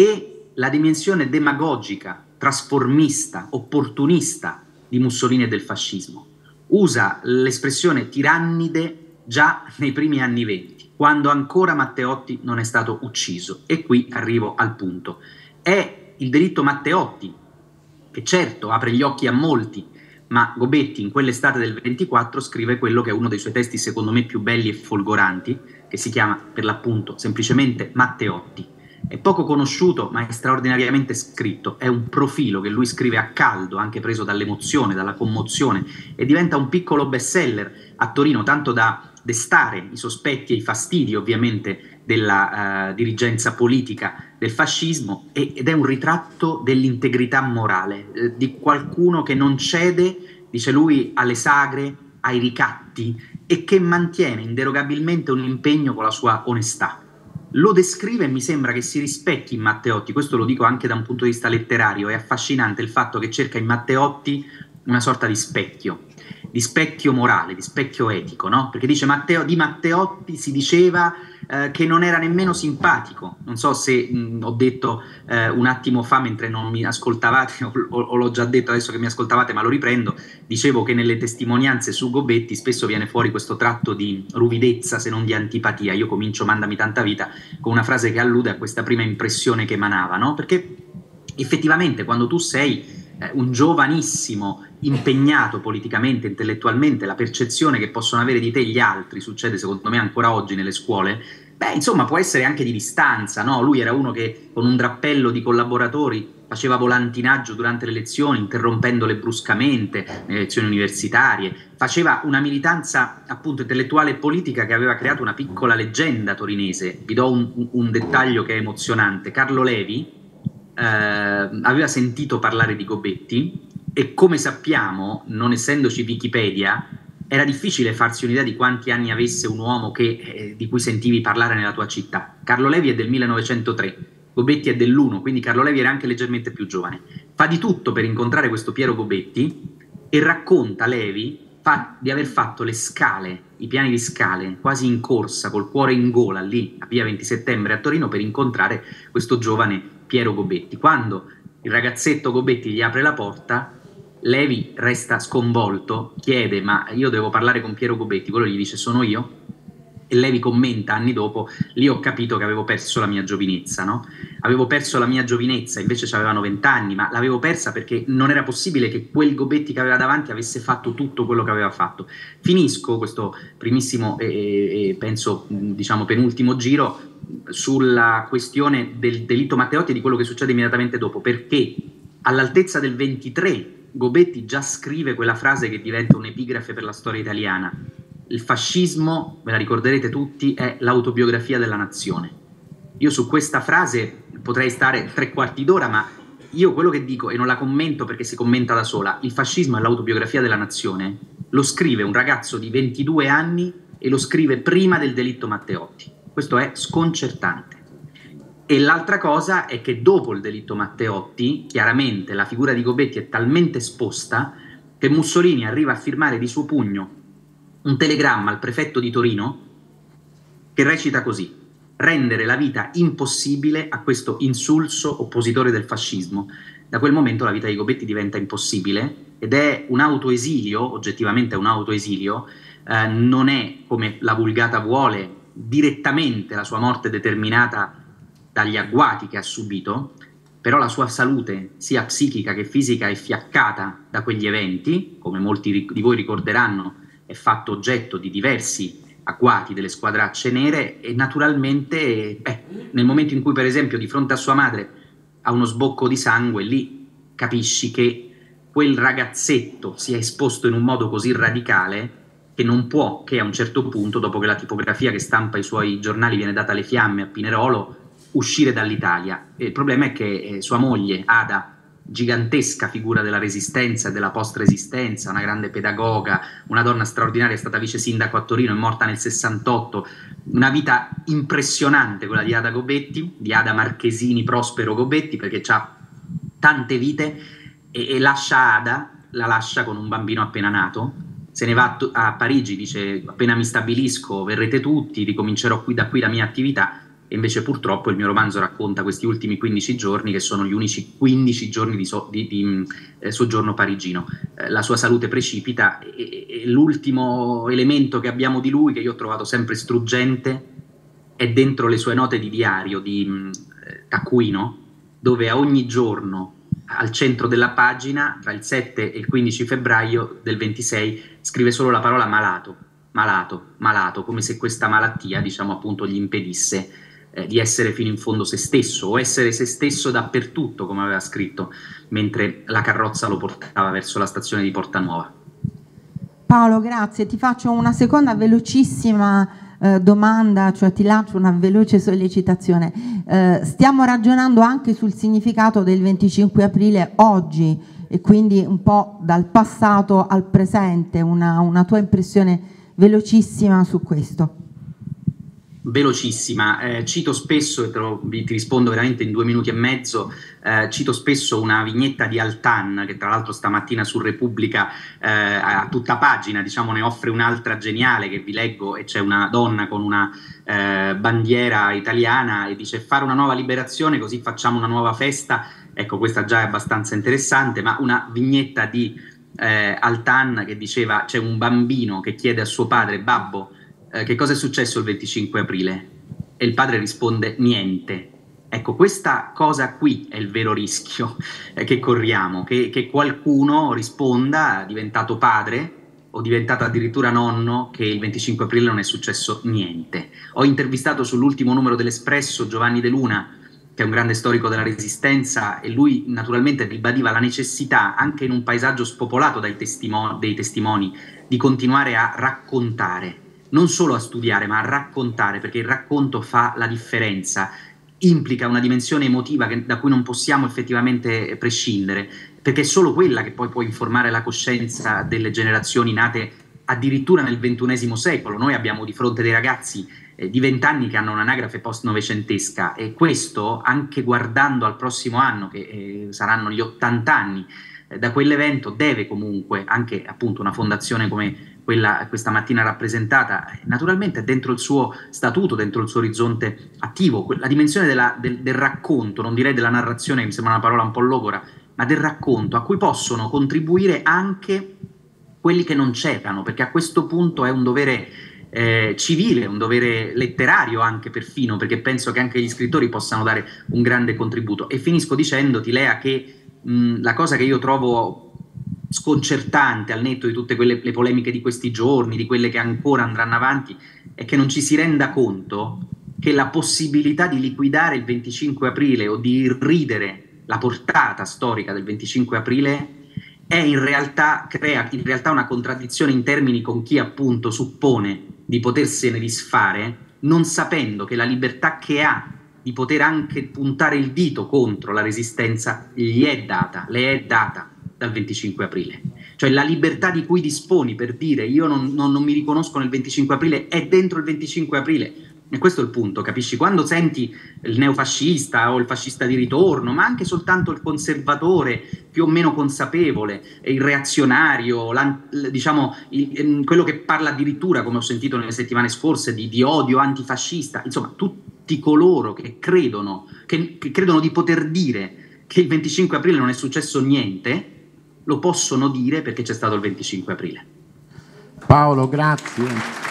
e la dimensione demagogica, trasformista, opportunista di Mussolini e del fascismo. Usa l'espressione tirannide già nei primi anni venti, quando ancora Matteotti non è stato ucciso. E qui arrivo al punto. È il delitto Matteotti che certo apre gli occhi a molti, ma Gobetti in quell'estate del ventiquattro scrive quello che è uno dei suoi testi secondo me più belli e folgoranti, che si chiama per l'appunto semplicemente Matteotti. È poco conosciuto, ma è straordinariamente scritto. È un profilo che lui scrive a caldo, anche preso dall'emozione, dalla commozione, e diventa un piccolo bestseller a Torino, tanto da destare i sospetti e i fastidi ovviamente della uh, dirigenza politica del fascismo, e, ed è un ritratto dell'integrità morale, eh, di qualcuno che non cede, dice lui, alle sagre, ai ricatti, e che mantiene inderogabilmente un impegno con la sua onestà. Lo descrive e mi sembra che si rispecchi in Matteotti, questo lo dico anche da un punto di vista letterario. È affascinante il fatto che cerca in Matteotti una sorta di specchio, di specchio morale, di specchio etico, no? Perché dice Matteo, di Matteotti si diceva eh, che non era nemmeno simpatico. Non so se mh, ho detto eh, un attimo fa, mentre non mi ascoltavate, o, o, o l'ho già detto adesso che mi ascoltavate, ma lo riprendo, dicevo che nelle testimonianze su Gobetti spesso viene fuori questo tratto di ruvidezza, se non di antipatia. Io comincio Mandami tanta vita con una frase che allude a questa prima impressione che emanava, no? Perché effettivamente quando tu sei eh, un giovanissimo impegnato politicamente, intellettualmente, la percezione che possono avere di te gli altri, succede secondo me ancora oggi nelle scuole, beh insomma può essere anche di distanza, no? Lui era uno che con un drappello di collaboratori faceva volantinaggio durante le lezioni, interrompendole bruscamente nelle lezioni universitarie, faceva una militanza appunto intellettuale e politica che aveva creato una piccola leggenda torinese. Vi do un, un dettaglio che è emozionante: Carlo Levi eh, aveva sentito parlare di Gobetti e, come sappiamo, non essendoci Wikipedia, era difficile farsi un'idea di quanti anni avesse un uomo che, eh, di cui sentivi parlare nella tua città. Carlo Levi è del millenovecentotre, Gobetti è dell'uno, quindi Carlo Levi era anche leggermente più giovane. Fa di tutto per incontrare questo Piero Gobetti e racconta Levi fa, di aver fatto le scale, i piani di scale, quasi in corsa, col cuore in gola, lì a via venti settembre a Torino, per incontrare questo giovane Piero Gobetti. Quando il ragazzetto Gobetti gli apre la porta, Levi resta sconvolto, chiede: ma io devo parlare con Piero Gobetti? Quello gli dice: sono io. E Levi commenta anni dopo: lì ho capito che avevo perso la mia giovinezza, no? Avevo perso la mia giovinezza, invece avevano vent'anni, ma l'avevo persa perché non era possibile che quel Gobetti che aveva davanti avesse fatto tutto quello che aveva fatto. Finisco questo primissimo e eh, eh, penso diciamo penultimo giro sulla questione del delitto Matteotti e di quello che succede immediatamente dopo, perché all'altezza del ventitré Gobetti già scrive quella frase che diventa un'epigrafe per la storia italiana: il fascismo, ve la ricorderete tutti, è l'autobiografia della nazione. Io su questa frase potrei stare tre quarti d'ora, ma io quello che dico, e non la commento perché si commenta da sola, il fascismo è l'autobiografia della nazione, lo scrive un ragazzo di ventidue anni e lo scrive prima del delitto Matteotti. Questo è sconcertante. E l'altra cosa è che dopo il delitto Matteotti, chiaramente la figura di Gobetti è talmente esposta che Mussolini arriva a firmare di suo pugno un telegramma al prefetto di Torino che recita così: rendere la vita impossibile a questo insulso oppositore del fascismo. Da quel momento la vita di Gobetti diventa impossibile ed è un autoesilio, oggettivamente è un autoesilio, eh, non è, come la Vulgata vuole, direttamente la sua morte determinata dagli agguati che ha subito, però la sua salute sia psichica che fisica è fiaccata da quegli eventi, come molti di voi ricorderanno è fatto oggetto di diversi agguati delle squadracce nere e naturalmente eh, nel momento in cui per esempio di fronte a sua madre ha uno sbocco di sangue, lì capisci che quel ragazzetto si è esposto in un modo così radicale che non può che a un certo punto, dopo che la tipografia che stampa i suoi giornali viene data alle fiamme a Pinerolo, uscire dall'Italia. Il problema è che eh, sua moglie Ada, gigantesca figura della resistenza e della post-resistenza, una grande pedagoga, una donna straordinaria, è stata vice sindaco a Torino, è morta nel sessantotto, una vita impressionante quella di Ada Gobetti, di Ada Marchesini Prospero Gobetti, perché ha tante vite, e, e lascia Ada, la lascia con un bambino appena nato, se ne va a, a Parigi, dice: appena mi stabilisco verrete tutti, ricomincerò qui da qui la mia attività. E invece purtroppo il mio romanzo racconta questi ultimi quindici giorni, che sono gli unici quindici giorni di, so, di, di eh, soggiorno parigino. Eh, la sua salute precipita e, e l'ultimo elemento che abbiamo di lui, che io ho trovato sempre struggente, è dentro le sue note di diario di eh, Taccuino, dove a ogni giorno al centro della pagina, tra il sette e il quindici febbraio del ventisei, scrive solo la parola malato, malato, malato, come se questa malattia, diciamo appunto, gli impedisse Eh, di essere fino in fondo se stesso, o essere se stesso dappertutto, come aveva scritto, mentre la carrozza lo portava verso la stazione di Portanuova. Paolo, grazie. Ti faccio una seconda velocissima eh, domanda, cioè ti lancio una veloce sollecitazione. Eh, stiamo ragionando anche sul significato del venticinque aprile oggi, e quindi un po' dal passato al presente, una, una tua impressione velocissima su questo. Velocissima, eh, cito spesso, e te lo, ti rispondo veramente in due minuti e mezzo, eh, cito spesso una vignetta di Altan, che tra l'altro stamattina su Repubblica eh, a tutta pagina, diciamo, ne offre un'altra geniale che vi leggo, e c'è una donna con una eh, bandiera italiana e dice: fare una nuova liberazione così facciamo una nuova festa. Ecco, questa già è abbastanza interessante, ma una vignetta di eh, Altan che diceva: c'è un bambino che chiede a suo padre: babbo, Eh, che cosa è successo il venticinque aprile? E il padre risponde: niente. Ecco, questa cosa qui è il vero rischio eh, che corriamo, che, che qualcuno risponda, diventato padre o diventato addirittura nonno, che il venticinque aprile non è successo niente. Ho intervistato sull'ultimo numero dell'Espresso Giovanni De Luna, che è un grande storico della Resistenza, e lui naturalmente ribadiva la necessità, anche in un paesaggio spopolato dai testimoni, dei testimoni, di continuare a raccontare. Non solo a studiare, ma a raccontare, perché il racconto fa la differenza, implica una dimensione emotiva che, da cui non possiamo effettivamente prescindere, perché è solo quella che poi può informare la coscienza delle generazioni nate addirittura nel ventunesimo secolo. Noi abbiamo di fronte dei ragazzi eh, di vent'anni che hanno un'anagrafe post-novecentesca, e questo, anche guardando al prossimo anno, che eh, saranno gli ottanta anni eh, da quell'evento, deve comunque, anche appunto una fondazione come quella questa mattina rappresentata, naturalmente dentro il suo statuto, dentro il suo orizzonte attivo, la dimensione della, del, del racconto, non direi della narrazione, che mi sembra una parola un po' logora, ma del racconto, a cui possono contribuire anche quelli che non c'erano, perché a questo punto è un dovere eh, civile, un dovere letterario anche perfino, perché penso che anche gli scrittori possano dare un grande contributo. E finisco dicendoti, Lea, che mh, la cosa che io trovo sconcertante, al netto di tutte quelle le polemiche di questi giorni, di quelle che ancora andranno avanti, è che non ci si renda conto che la possibilità di liquidare il venticinque aprile o di irridere la portata storica del venticinque aprile è in realtà, crea in realtà una contraddizione in termini con chi appunto suppone di potersene disfare, non sapendo che la libertà che ha di poter anche puntare il dito contro la resistenza gli è data, le è data dal venticinque aprile. Cioè la libertà di cui disponi per dire io non, non, non mi riconosco nel venticinque aprile è dentro il venticinque aprile. E questo è il punto, capisci? Quando senti il neofascista o il fascista di ritorno, ma anche soltanto il conservatore più o meno consapevole, il reazionario, diciamo il, quello che parla addirittura, come ho sentito nelle settimane scorse, di, di odio antifascista, insomma tutti coloro che credono, che, che credono di poter dire che il venticinque aprile non è successo niente, lo possono dire perché c'è stato il venticinque aprile. Paolo, grazie.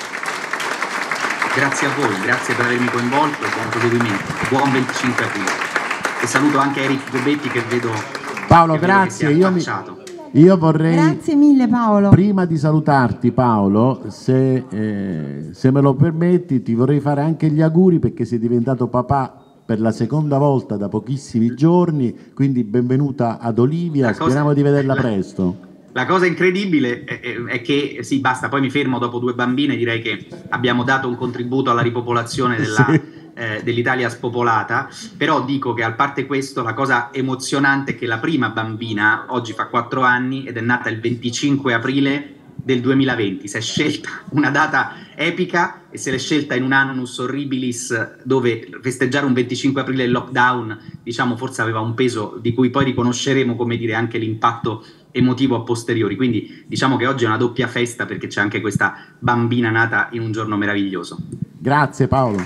Grazie a voi, grazie per avermi coinvolto e buon proseguimento. Buon venticinque aprile. E saluto anche Eric Gobetti che vedo. Paolo, che grazie. Vedo io, mi, io vorrei. Grazie mille, Paolo. Prima di salutarti, Paolo, se, eh, se me lo permetti, ti vorrei fare anche gli auguri perché sei diventato papà per la seconda volta da pochissimi giorni, quindi benvenuta ad Olivia, cosa, speriamo di vederla la, presto. La cosa incredibile è, è, è che, sì basta, poi mi fermo dopo due bambine, direi che abbiamo dato un contributo alla ripopolazione della, sì. eh, dell'Italia spopolata, però dico che a parte questo la cosa emozionante è che la prima bambina oggi fa quattro anni ed è nata il venticinque aprile del duemilaventi, si è scelta una data epica e se l'è scelta in un annus horribilis dove festeggiare un venticinque aprile in lockdown, diciamo, forse aveva un peso di cui poi riconosceremo, come dire, anche l'impatto emotivo a posteriori, quindi diciamo che oggi è una doppia festa perché c'è anche questa bambina nata in un giorno meraviglioso. Grazie Paolo.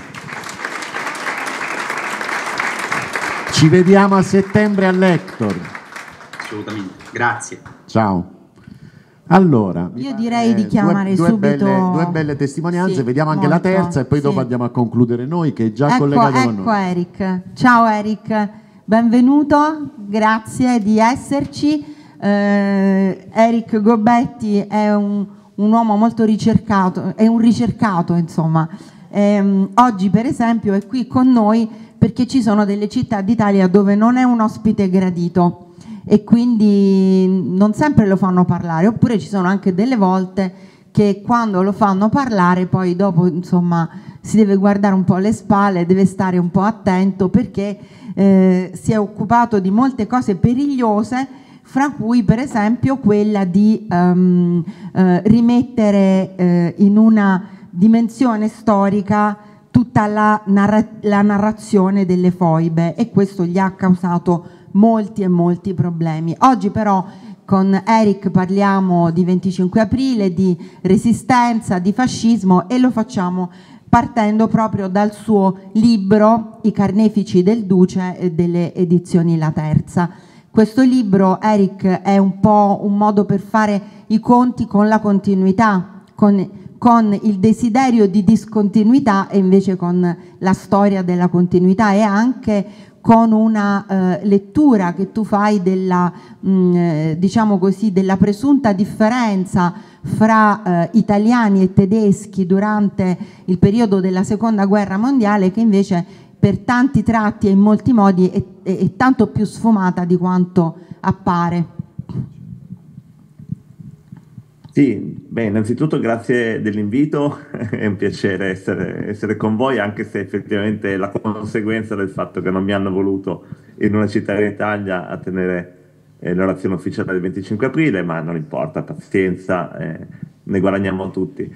Ci vediamo a settembre all'Hector. Assolutamente, grazie. Ciao. Allora, io direi eh, di chiamare due, due subito belle, due belle testimonianze, sì, vediamo anche molto, la terza e poi sì. dopo andiamo a concludere noi, che è già ecco, collegato ecco con noi. Eric, ciao Eric, benvenuto, grazie di esserci. eh, Eric Gobetti è un, un uomo molto ricercato, è un ricercato insomma. Eh, oggi per esempio è qui con noi perché ci sono delle città d'Italia dove non è un ospite gradito e quindi non sempre lo fanno parlare, oppure ci sono anche delle volte che quando lo fanno parlare poi dopo insomma si deve guardare un po' alle spalle, deve stare un po' attento perché eh, si è occupato di molte cose perigliose, fra cui per esempio quella di um, eh, rimettere eh, in una dimensione storica tutti tutta la, narra- la narrazione delle foibe, e questo gli ha causato molti e molti problemi. Oggi però con Eric parliamo di venticinque aprile, di resistenza, di fascismo, e lo facciamo partendo proprio dal suo libro I carnefici del Duce delle edizioni La Terza. Questo libro, Eric, è un po' un modo per fare i conti con la continuità, con, con il desiderio di discontinuità e invece con la storia della continuità, e anche con una eh, lettura che tu fai della, mh, diciamo così, della presunta differenza fra eh, italiani e tedeschi durante il periodo della seconda guerra mondiale, che invece per tanti tratti e in molti modi è, è, è tanto più sfumata di quanto appare. Sì, beh, innanzitutto grazie dell'invito, è un piacere essere, essere con voi, anche se effettivamente è la conseguenza del fatto che non mi hanno voluto in una città in Italia a tenere eh, l'orazione ufficiale del venticinque aprile, ma non importa, pazienza, eh, ne guadagniamo tutti.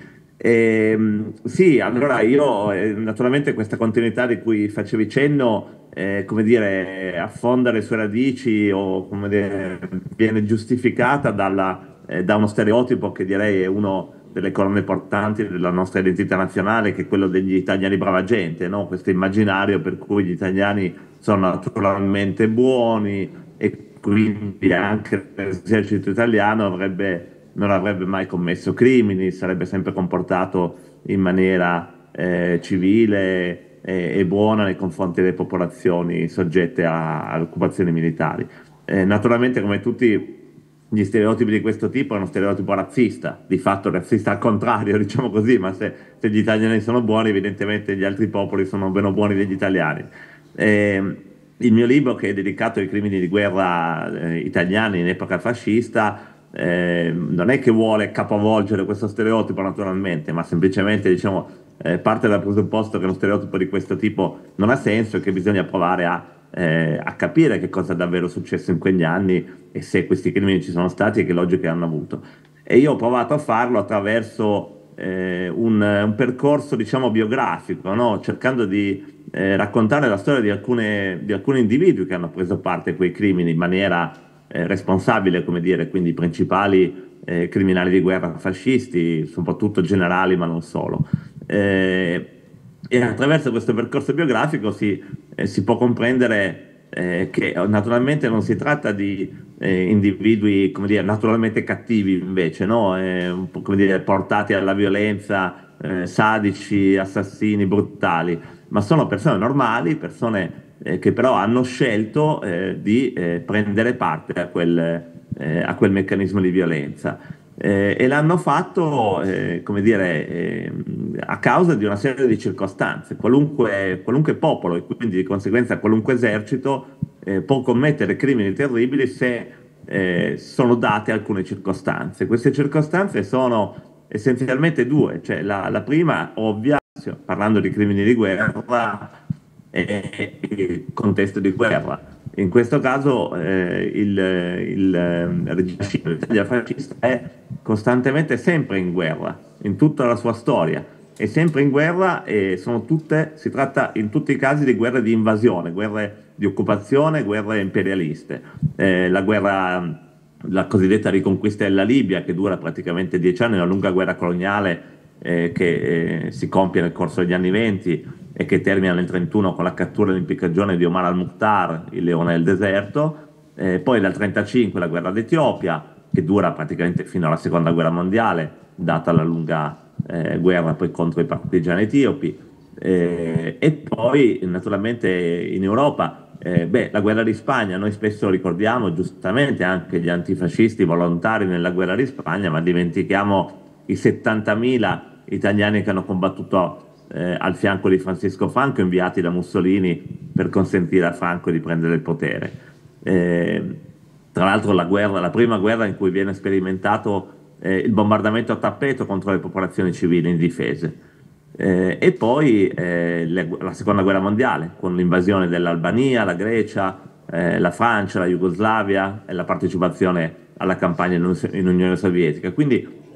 E, sì, allora io, eh, naturalmente questa continuità di cui facevi cenno, eh, come dire, affonda le sue radici o come dire, viene giustificata dalla eh, da uno stereotipo che direi è uno delle colonne portanti della nostra identità nazionale, che è quello degli italiani brava gente, no? Questo immaginario per cui gli italiani sono naturalmente buoni e quindi anche l'esercito italiano avrebbe, non avrebbe mai commesso crimini, sarebbe sempre comportato in maniera eh, civile e, e buona nei confronti delle popolazioni soggette a, a occupazioni militari. Eh, naturalmente, come tutti gli stereotipi di questo tipo, è uno stereotipo razzista, di fatto razzista al contrario, diciamo così, ma se, se gli italiani sono buoni, evidentemente gli altri popoli sono meno buoni degli italiani. Eh, il mio libro, che è dedicato ai crimini di guerra eh, italiani in epoca fascista, eh, non è che vuole capovolgere questo stereotipo naturalmente, ma semplicemente, diciamo, eh, parte dal presupposto che uno stereotipo di questo tipo non ha senso e che bisogna provare a Eh, a capire che cosa è davvero successo in quegli anni e se questi crimini ci sono stati e che logiche hanno avuto. E io ho provato a farlo attraverso eh, un, un percorso, diciamo, biografico, no? Cercando di eh, raccontare la storia di, alcune, di alcuni individui che hanno preso parte a quei crimini in maniera eh, responsabile, come dire, quindi i principali eh, criminali di guerra fascisti, soprattutto generali, ma non solo. Eh, E attraverso questo percorso biografico si, eh, si può comprendere eh, che naturalmente non si tratta di eh, individui, come dire, naturalmente cattivi invece, no? Eh, un po', come dire, portati alla violenza, eh, sadici, assassini, brutali, ma sono persone normali, persone eh, che però hanno scelto eh, di eh, prendere parte a quel, eh, a quel meccanismo di violenza. Eh, e l'hanno fatto, eh, come dire, eh, a causa di una serie di circostanze. Qualunque, qualunque popolo e quindi di conseguenza qualunque esercito eh, può commettere crimini terribili se eh, sono date alcune circostanze. Queste circostanze sono essenzialmente due, cioè la, la prima, ovvia, parlando di crimini di guerra, è il contesto di guerra. In questo caso eh, il, il, il regime dell'Italia fascista è costantemente sempre in guerra, in tutta la sua storia, è sempre in guerra e sono tutte, si tratta in tutti i casi di guerre di invasione, guerre di occupazione, guerre imperialiste. Eh, la guerra, la cosiddetta riconquista della Libia, che dura praticamente dieci anni, una lunga guerra coloniale eh, che eh, si compie nel corso degli anni venti e che termina nel trentuno con la cattura e l'impiccagione di Omar al-Mukhtar, il leone del deserto. Eh, poi dal trentacinque la guerra d'Etiopia, che dura praticamente fino alla seconda guerra mondiale, data la lunga eh, guerra poi contro i partigiani etiopi. Eh, e poi naturalmente in Europa, eh, beh, la guerra di Spagna, noi spesso ricordiamo giustamente anche gli antifascisti volontari nella guerra di Spagna, ma dimentichiamo i settantamila italiani che hanno combattuto Eh, al fianco di Francisco Franco, inviati da Mussolini per consentire a Franco di prendere il potere. Eh, tra l'altro la guerra, la prima guerra in cui viene sperimentato eh, il bombardamento a tappeto contro le popolazioni civili indifese. Eh, e poi eh, le, la seconda guerra mondiale, con l'invasione dell'Albania, la Grecia, eh, la Francia, la Jugoslavia e la partecipazione alla campagna in, in Unione Sovietica. Quindi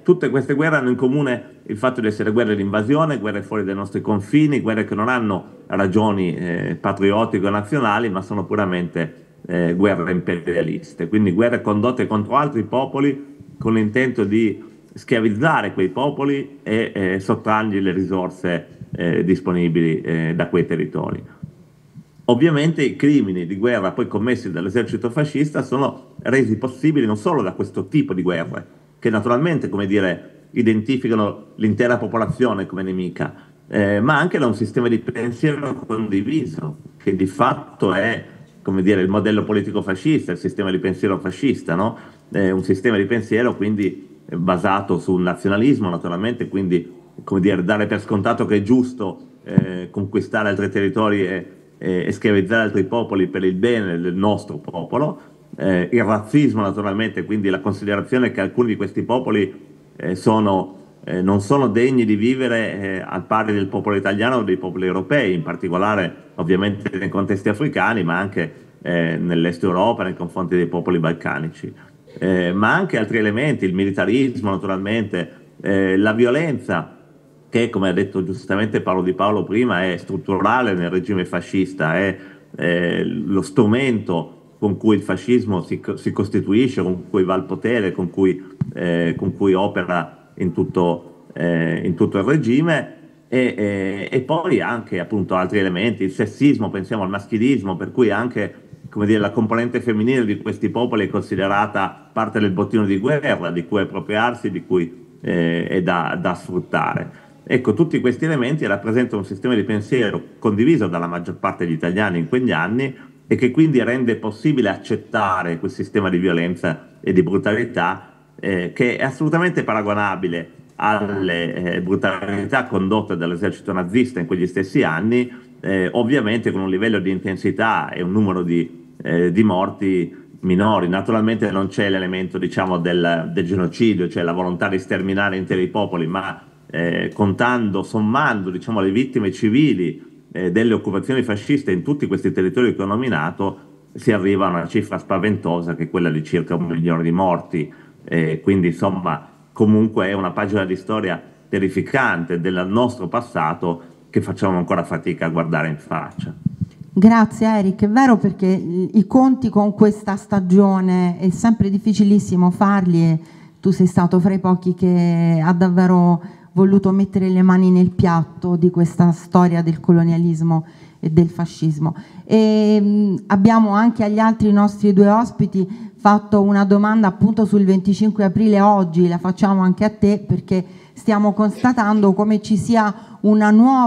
tutte queste guerre hanno in comune il fatto di essere guerre di invasione, guerre fuori dai nostri confini, guerre che non hanno ragioni eh, patriottiche o nazionali, ma sono puramente eh, guerre imperialiste, quindi guerre condotte contro altri popoli con l'intento di schiavizzare quei popoli e eh, sottrargli le risorse eh, disponibili eh, da quei territori. Ovviamente i crimini di guerra poi commessi dall'esercito fascista sono resi possibili non solo da questo tipo di guerre, che naturalmente, come dire, identificano l'intera popolazione come nemica, eh, ma anche da un sistema di pensiero condiviso, che di fatto è, come dire, il modello politico fascista, il sistema di pensiero fascista, no? È un sistema di pensiero quindi basato sul nazionalismo, naturalmente, quindi, come dire, dare per scontato che è giusto eh, conquistare altri territori e, e, e schiavizzare altri popoli per il bene del nostro popolo, eh, il razzismo naturalmente, quindi la considerazione che alcuni di questi popoli eh, sono, eh, non sono degni di vivere eh, al pari del popolo italiano o dei popoli europei, in particolare ovviamente nei contesti africani, ma anche eh, nell'est Europa, nei confronti dei popoli balcanici. Eh, ma anche altri elementi, il militarismo naturalmente, eh, la violenza che, come ha detto giustamente Paolo Di Paolo prima, è strutturale nel regime fascista, è eh, lo strumento con cui il fascismo si, si costituisce, con cui va al potere, con cui, eh, con cui opera in tutto, eh, in tutto il regime, e, e, e poi anche appunto altri elementi, il sessismo, pensiamo al maschilismo, per cui anche, come dire, la componente femminile di questi popoli è considerata parte del bottino di guerra, di cui appropriarsi, di cui eh, è da, da sfruttare. Ecco, tutti questi elementi rappresentano un sistema di pensiero condiviso dalla maggior parte degli italiani in quegli anni e che quindi rende possibile accettare quel sistema di violenza e di brutalità eh, che è assolutamente paragonabile alle eh, brutalità condotte dall'esercito nazista in quegli stessi anni, eh, ovviamente con un livello di intensità e un numero di Eh, di morti minori. Naturalmente non c'è l'elemento, diciamo, del, del genocidio, cioè la volontà di sterminare interi popoli, ma eh, contando, sommando, diciamo, le vittime civili eh, delle occupazioni fasciste in tutti questi territori che ho nominato, si arriva a una cifra spaventosa che è quella di circa un milione di morti. Eh, quindi insomma comunque è una pagina di storia terrificante del nostro passato che facciamo ancora fatica a guardare in faccia. Grazie Eric, è vero, perché i conti con questa stagione è sempre difficilissimo farli e tu sei stato fra i pochi che ha davvero voluto mettere le mani nel piatto di questa storia del colonialismo e del fascismo. E mh, abbiamo anche agli altri nostri due ospiti fatto una domanda appunto sul venticinque aprile oggi, la facciamo anche a te perché stiamo constatando come ci sia una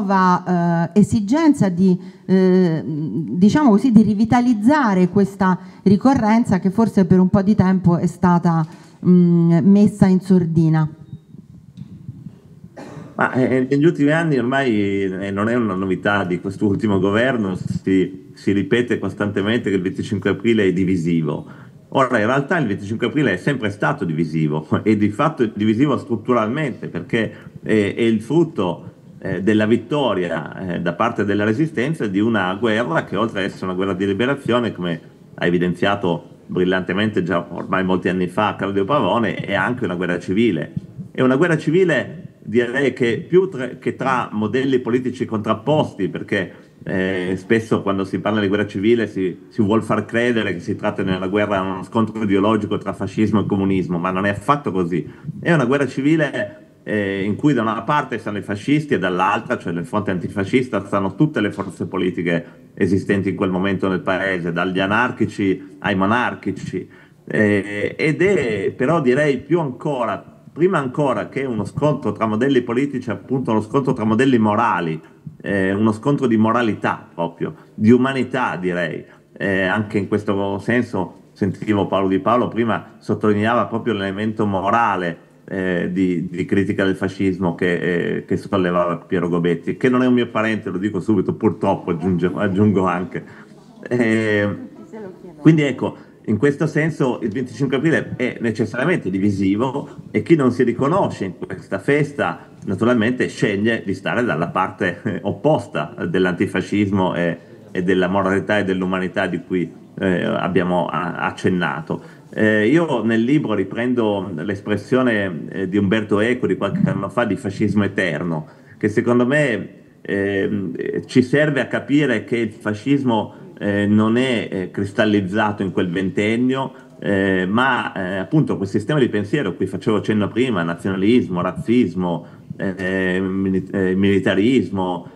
nuova eh, esigenza di, eh, diciamo così, di rivitalizzare questa ricorrenza che forse per un po' di tempo è stata mh, messa in sordina. Ma eh, negli ultimi anni ormai eh, non è una novità di quest'ultimo governo, si, si ripete costantemente che il venticinque aprile è divisivo. Ora, in realtà il venticinque aprile è sempre stato divisivo e di fatto è divisivo strutturalmente perché è, è il frutto eh, della vittoria eh, da parte della resistenza di una guerra che, oltre ad essere una guerra di liberazione, come ha evidenziato brillantemente già ormai molti anni fa Claudio Pavone, è anche una guerra civile. È una guerra civile, direi, che più tra, che tra modelli politici contrapposti, perché Eh, spesso quando si parla di guerra civile si, si vuol far credere che si tratta di una guerra, uno scontro ideologico tra fascismo e comunismo, ma non è affatto così. È una guerra civile eh, in cui da una parte stanno i fascisti e dall'altra, cioè nel fronte antifascista, stanno tutte le forze politiche esistenti in quel momento nel paese, dagli anarchici ai monarchici. Eh, ed è però, direi, più ancora, prima ancora che uno scontro tra modelli politici, appunto uno scontro tra modelli morali, Eh, uno scontro di moralità proprio, di umanità direi. Eh, anche in questo senso sentivo Paolo Di Paolo prima sottolineava proprio l'elemento morale eh, di, di critica del fascismo che, eh, che sollevava Piero Gobetti, che non è un mio parente, lo dico subito, purtroppo aggiungo, aggiungo anche. Eh, quindi ecco, in questo senso il venticinque aprile è necessariamente divisivo e chi non si riconosce in questa festa naturalmente sceglie di stare dalla parte eh, opposta dell'antifascismo e, e della moralità e dell'umanità di cui eh, abbiamo a, accennato. Eh, io nel libro riprendo l'espressione eh, di Umberto Eco di qualche anno fa di fascismo eterno, che secondo me eh, ci serve a capire che il fascismo eh, non è eh, cristallizzato in quel ventennio, eh, ma eh, appunto quel sistema di pensiero a cui facevo cenno prima, nazionalismo, razzismo, eh, militarismo,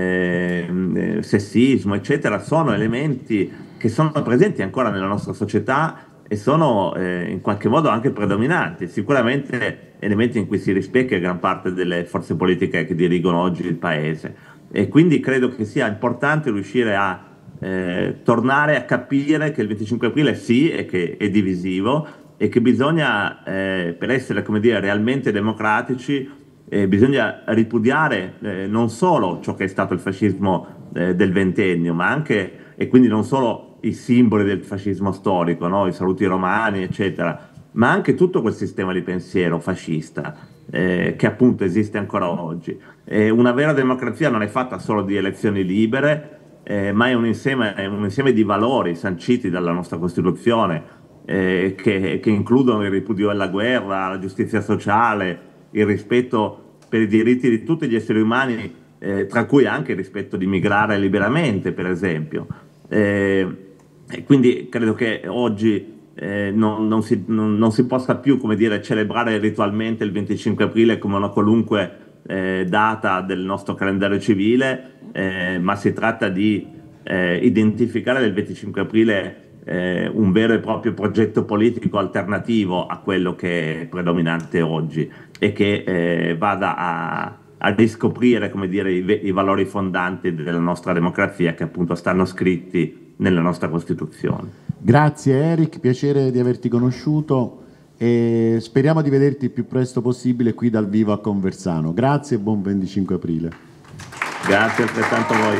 eh, sessismo, eccetera, sono elementi che sono presenti ancora nella nostra società e sono eh, in qualche modo anche predominanti, sicuramente elementi in cui si rispecchia gran parte delle forze politiche che dirigono oggi il Paese. E quindi credo che sia importante riuscire a eh, tornare a capire che il venticinque aprile sì, è che è divisivo e che bisogna, eh, per essere, come dire, realmente democratici, eh, bisogna ripudiare eh, non solo ciò che è stato il fascismo eh, del ventennio, ma anche, e quindi non solo i simboli del fascismo storico, no? I saluti romani, eccetera, ma anche tutto quel sistema di pensiero fascista eh, che appunto esiste ancora oggi. Eh, una vera democrazia non è fatta solo di elezioni libere, eh, ma è un insieme, è un insieme di valori sanciti dalla nostra Costituzione eh, che, che includono il ripudio alla guerra, la giustizia sociale, il rispetto per i diritti di tutti gli esseri umani, eh, tra cui anche il rispetto di migrare liberamente, per esempio. Eh, E quindi credo che oggi eh, non, non, si, non, non si possa più, come dire, celebrare ritualmente il venticinque aprile come una qualunque eh, data del nostro calendario civile, eh, ma si tratta di eh, identificare nel venticinque aprile eh, un vero e proprio progetto politico alternativo a quello che è predominante oggi e che eh, vada a, a riscoprire, come dire, i, i valori fondanti della nostra democrazia che appunto stanno scritti nella nostra Costituzione. Grazie Eric, piacere di averti conosciuto e speriamo di vederti il più presto possibile qui dal vivo a Conversano. Grazie e buon venticinque aprile. Grazie altrettanto a voi.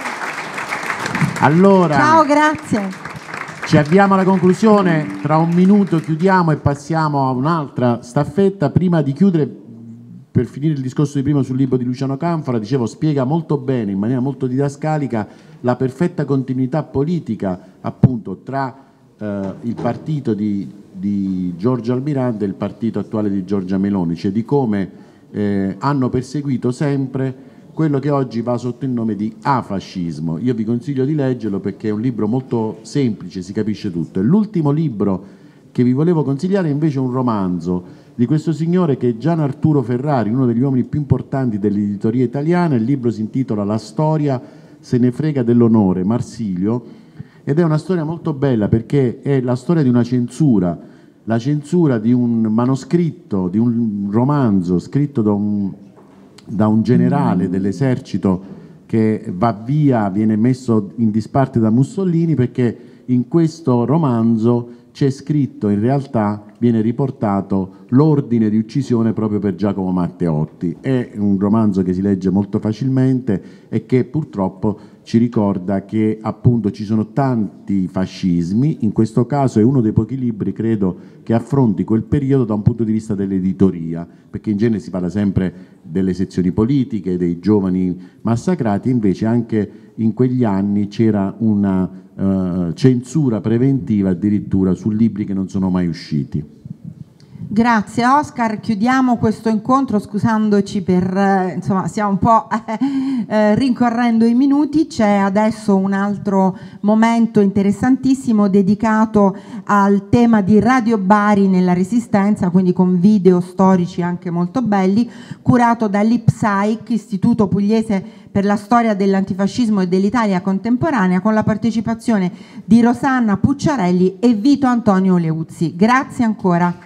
Allora, ciao, grazie. Ci avviamo alla conclusione, tra un minuto chiudiamo e passiamo a un'altra staffetta. Prima di chiudere, per finire il discorso di prima sul libro di Luciano Canfora, dicevo, spiega molto bene, in maniera molto didascalica, la perfetta continuità politica appunto tra eh, il partito di, di Giorgio Almirante e il partito attuale di Giorgia Meloni, cioè di come eh, hanno perseguito sempre quello che oggi va sotto il nome di afascismo. Io vi consiglio di leggerlo perché è un libro molto semplice, si capisce tutto. E l'ultimo libro che vi volevo consigliare è invece un romanzo di questo signore che è Gian Arturo Ferrari, uno degli uomini più importanti dell'editoria italiana. Il libro si intitola La storia se ne frega dell'onore, Marsilio, ed è una storia molto bella perché è la storia di una censura, la censura di un manoscritto, di un romanzo scritto da un, da un generale dell'esercito che va via, viene messo in disparte da Mussolini, perché in questo romanzo c'è scritto, in realtà viene riportato l'ordine di uccisione proprio per Giacomo Matteotti. È un romanzo che si legge molto facilmente e che purtroppo ci ricorda che appunto ci sono tanti fascismi. In questo caso è uno dei pochi libri, credo, che affronti quel periodo da un punto di vista dell'editoria, perché in genere si parla sempre delle sezioni politiche, dei giovani massacrati, invece anche in quegli anni c'era una Uh, censura preventiva addirittura su libri che non sono mai usciti. Grazie Oscar, chiudiamo questo incontro scusandoci per, eh, insomma, stiamo un po' eh, rincorrendo i minuti. C'è adesso un altro momento interessantissimo dedicato al tema di Radio Bari nella Resistenza, quindi con video storici anche molto belli, curato dall'I P S A I C, Istituto Pugliese per la Storia dell'Antifascismo e dell'Italia Contemporanea, con la partecipazione di Rosanna Pucciarelli e Vito Antonio Leuzzi. Grazie ancora.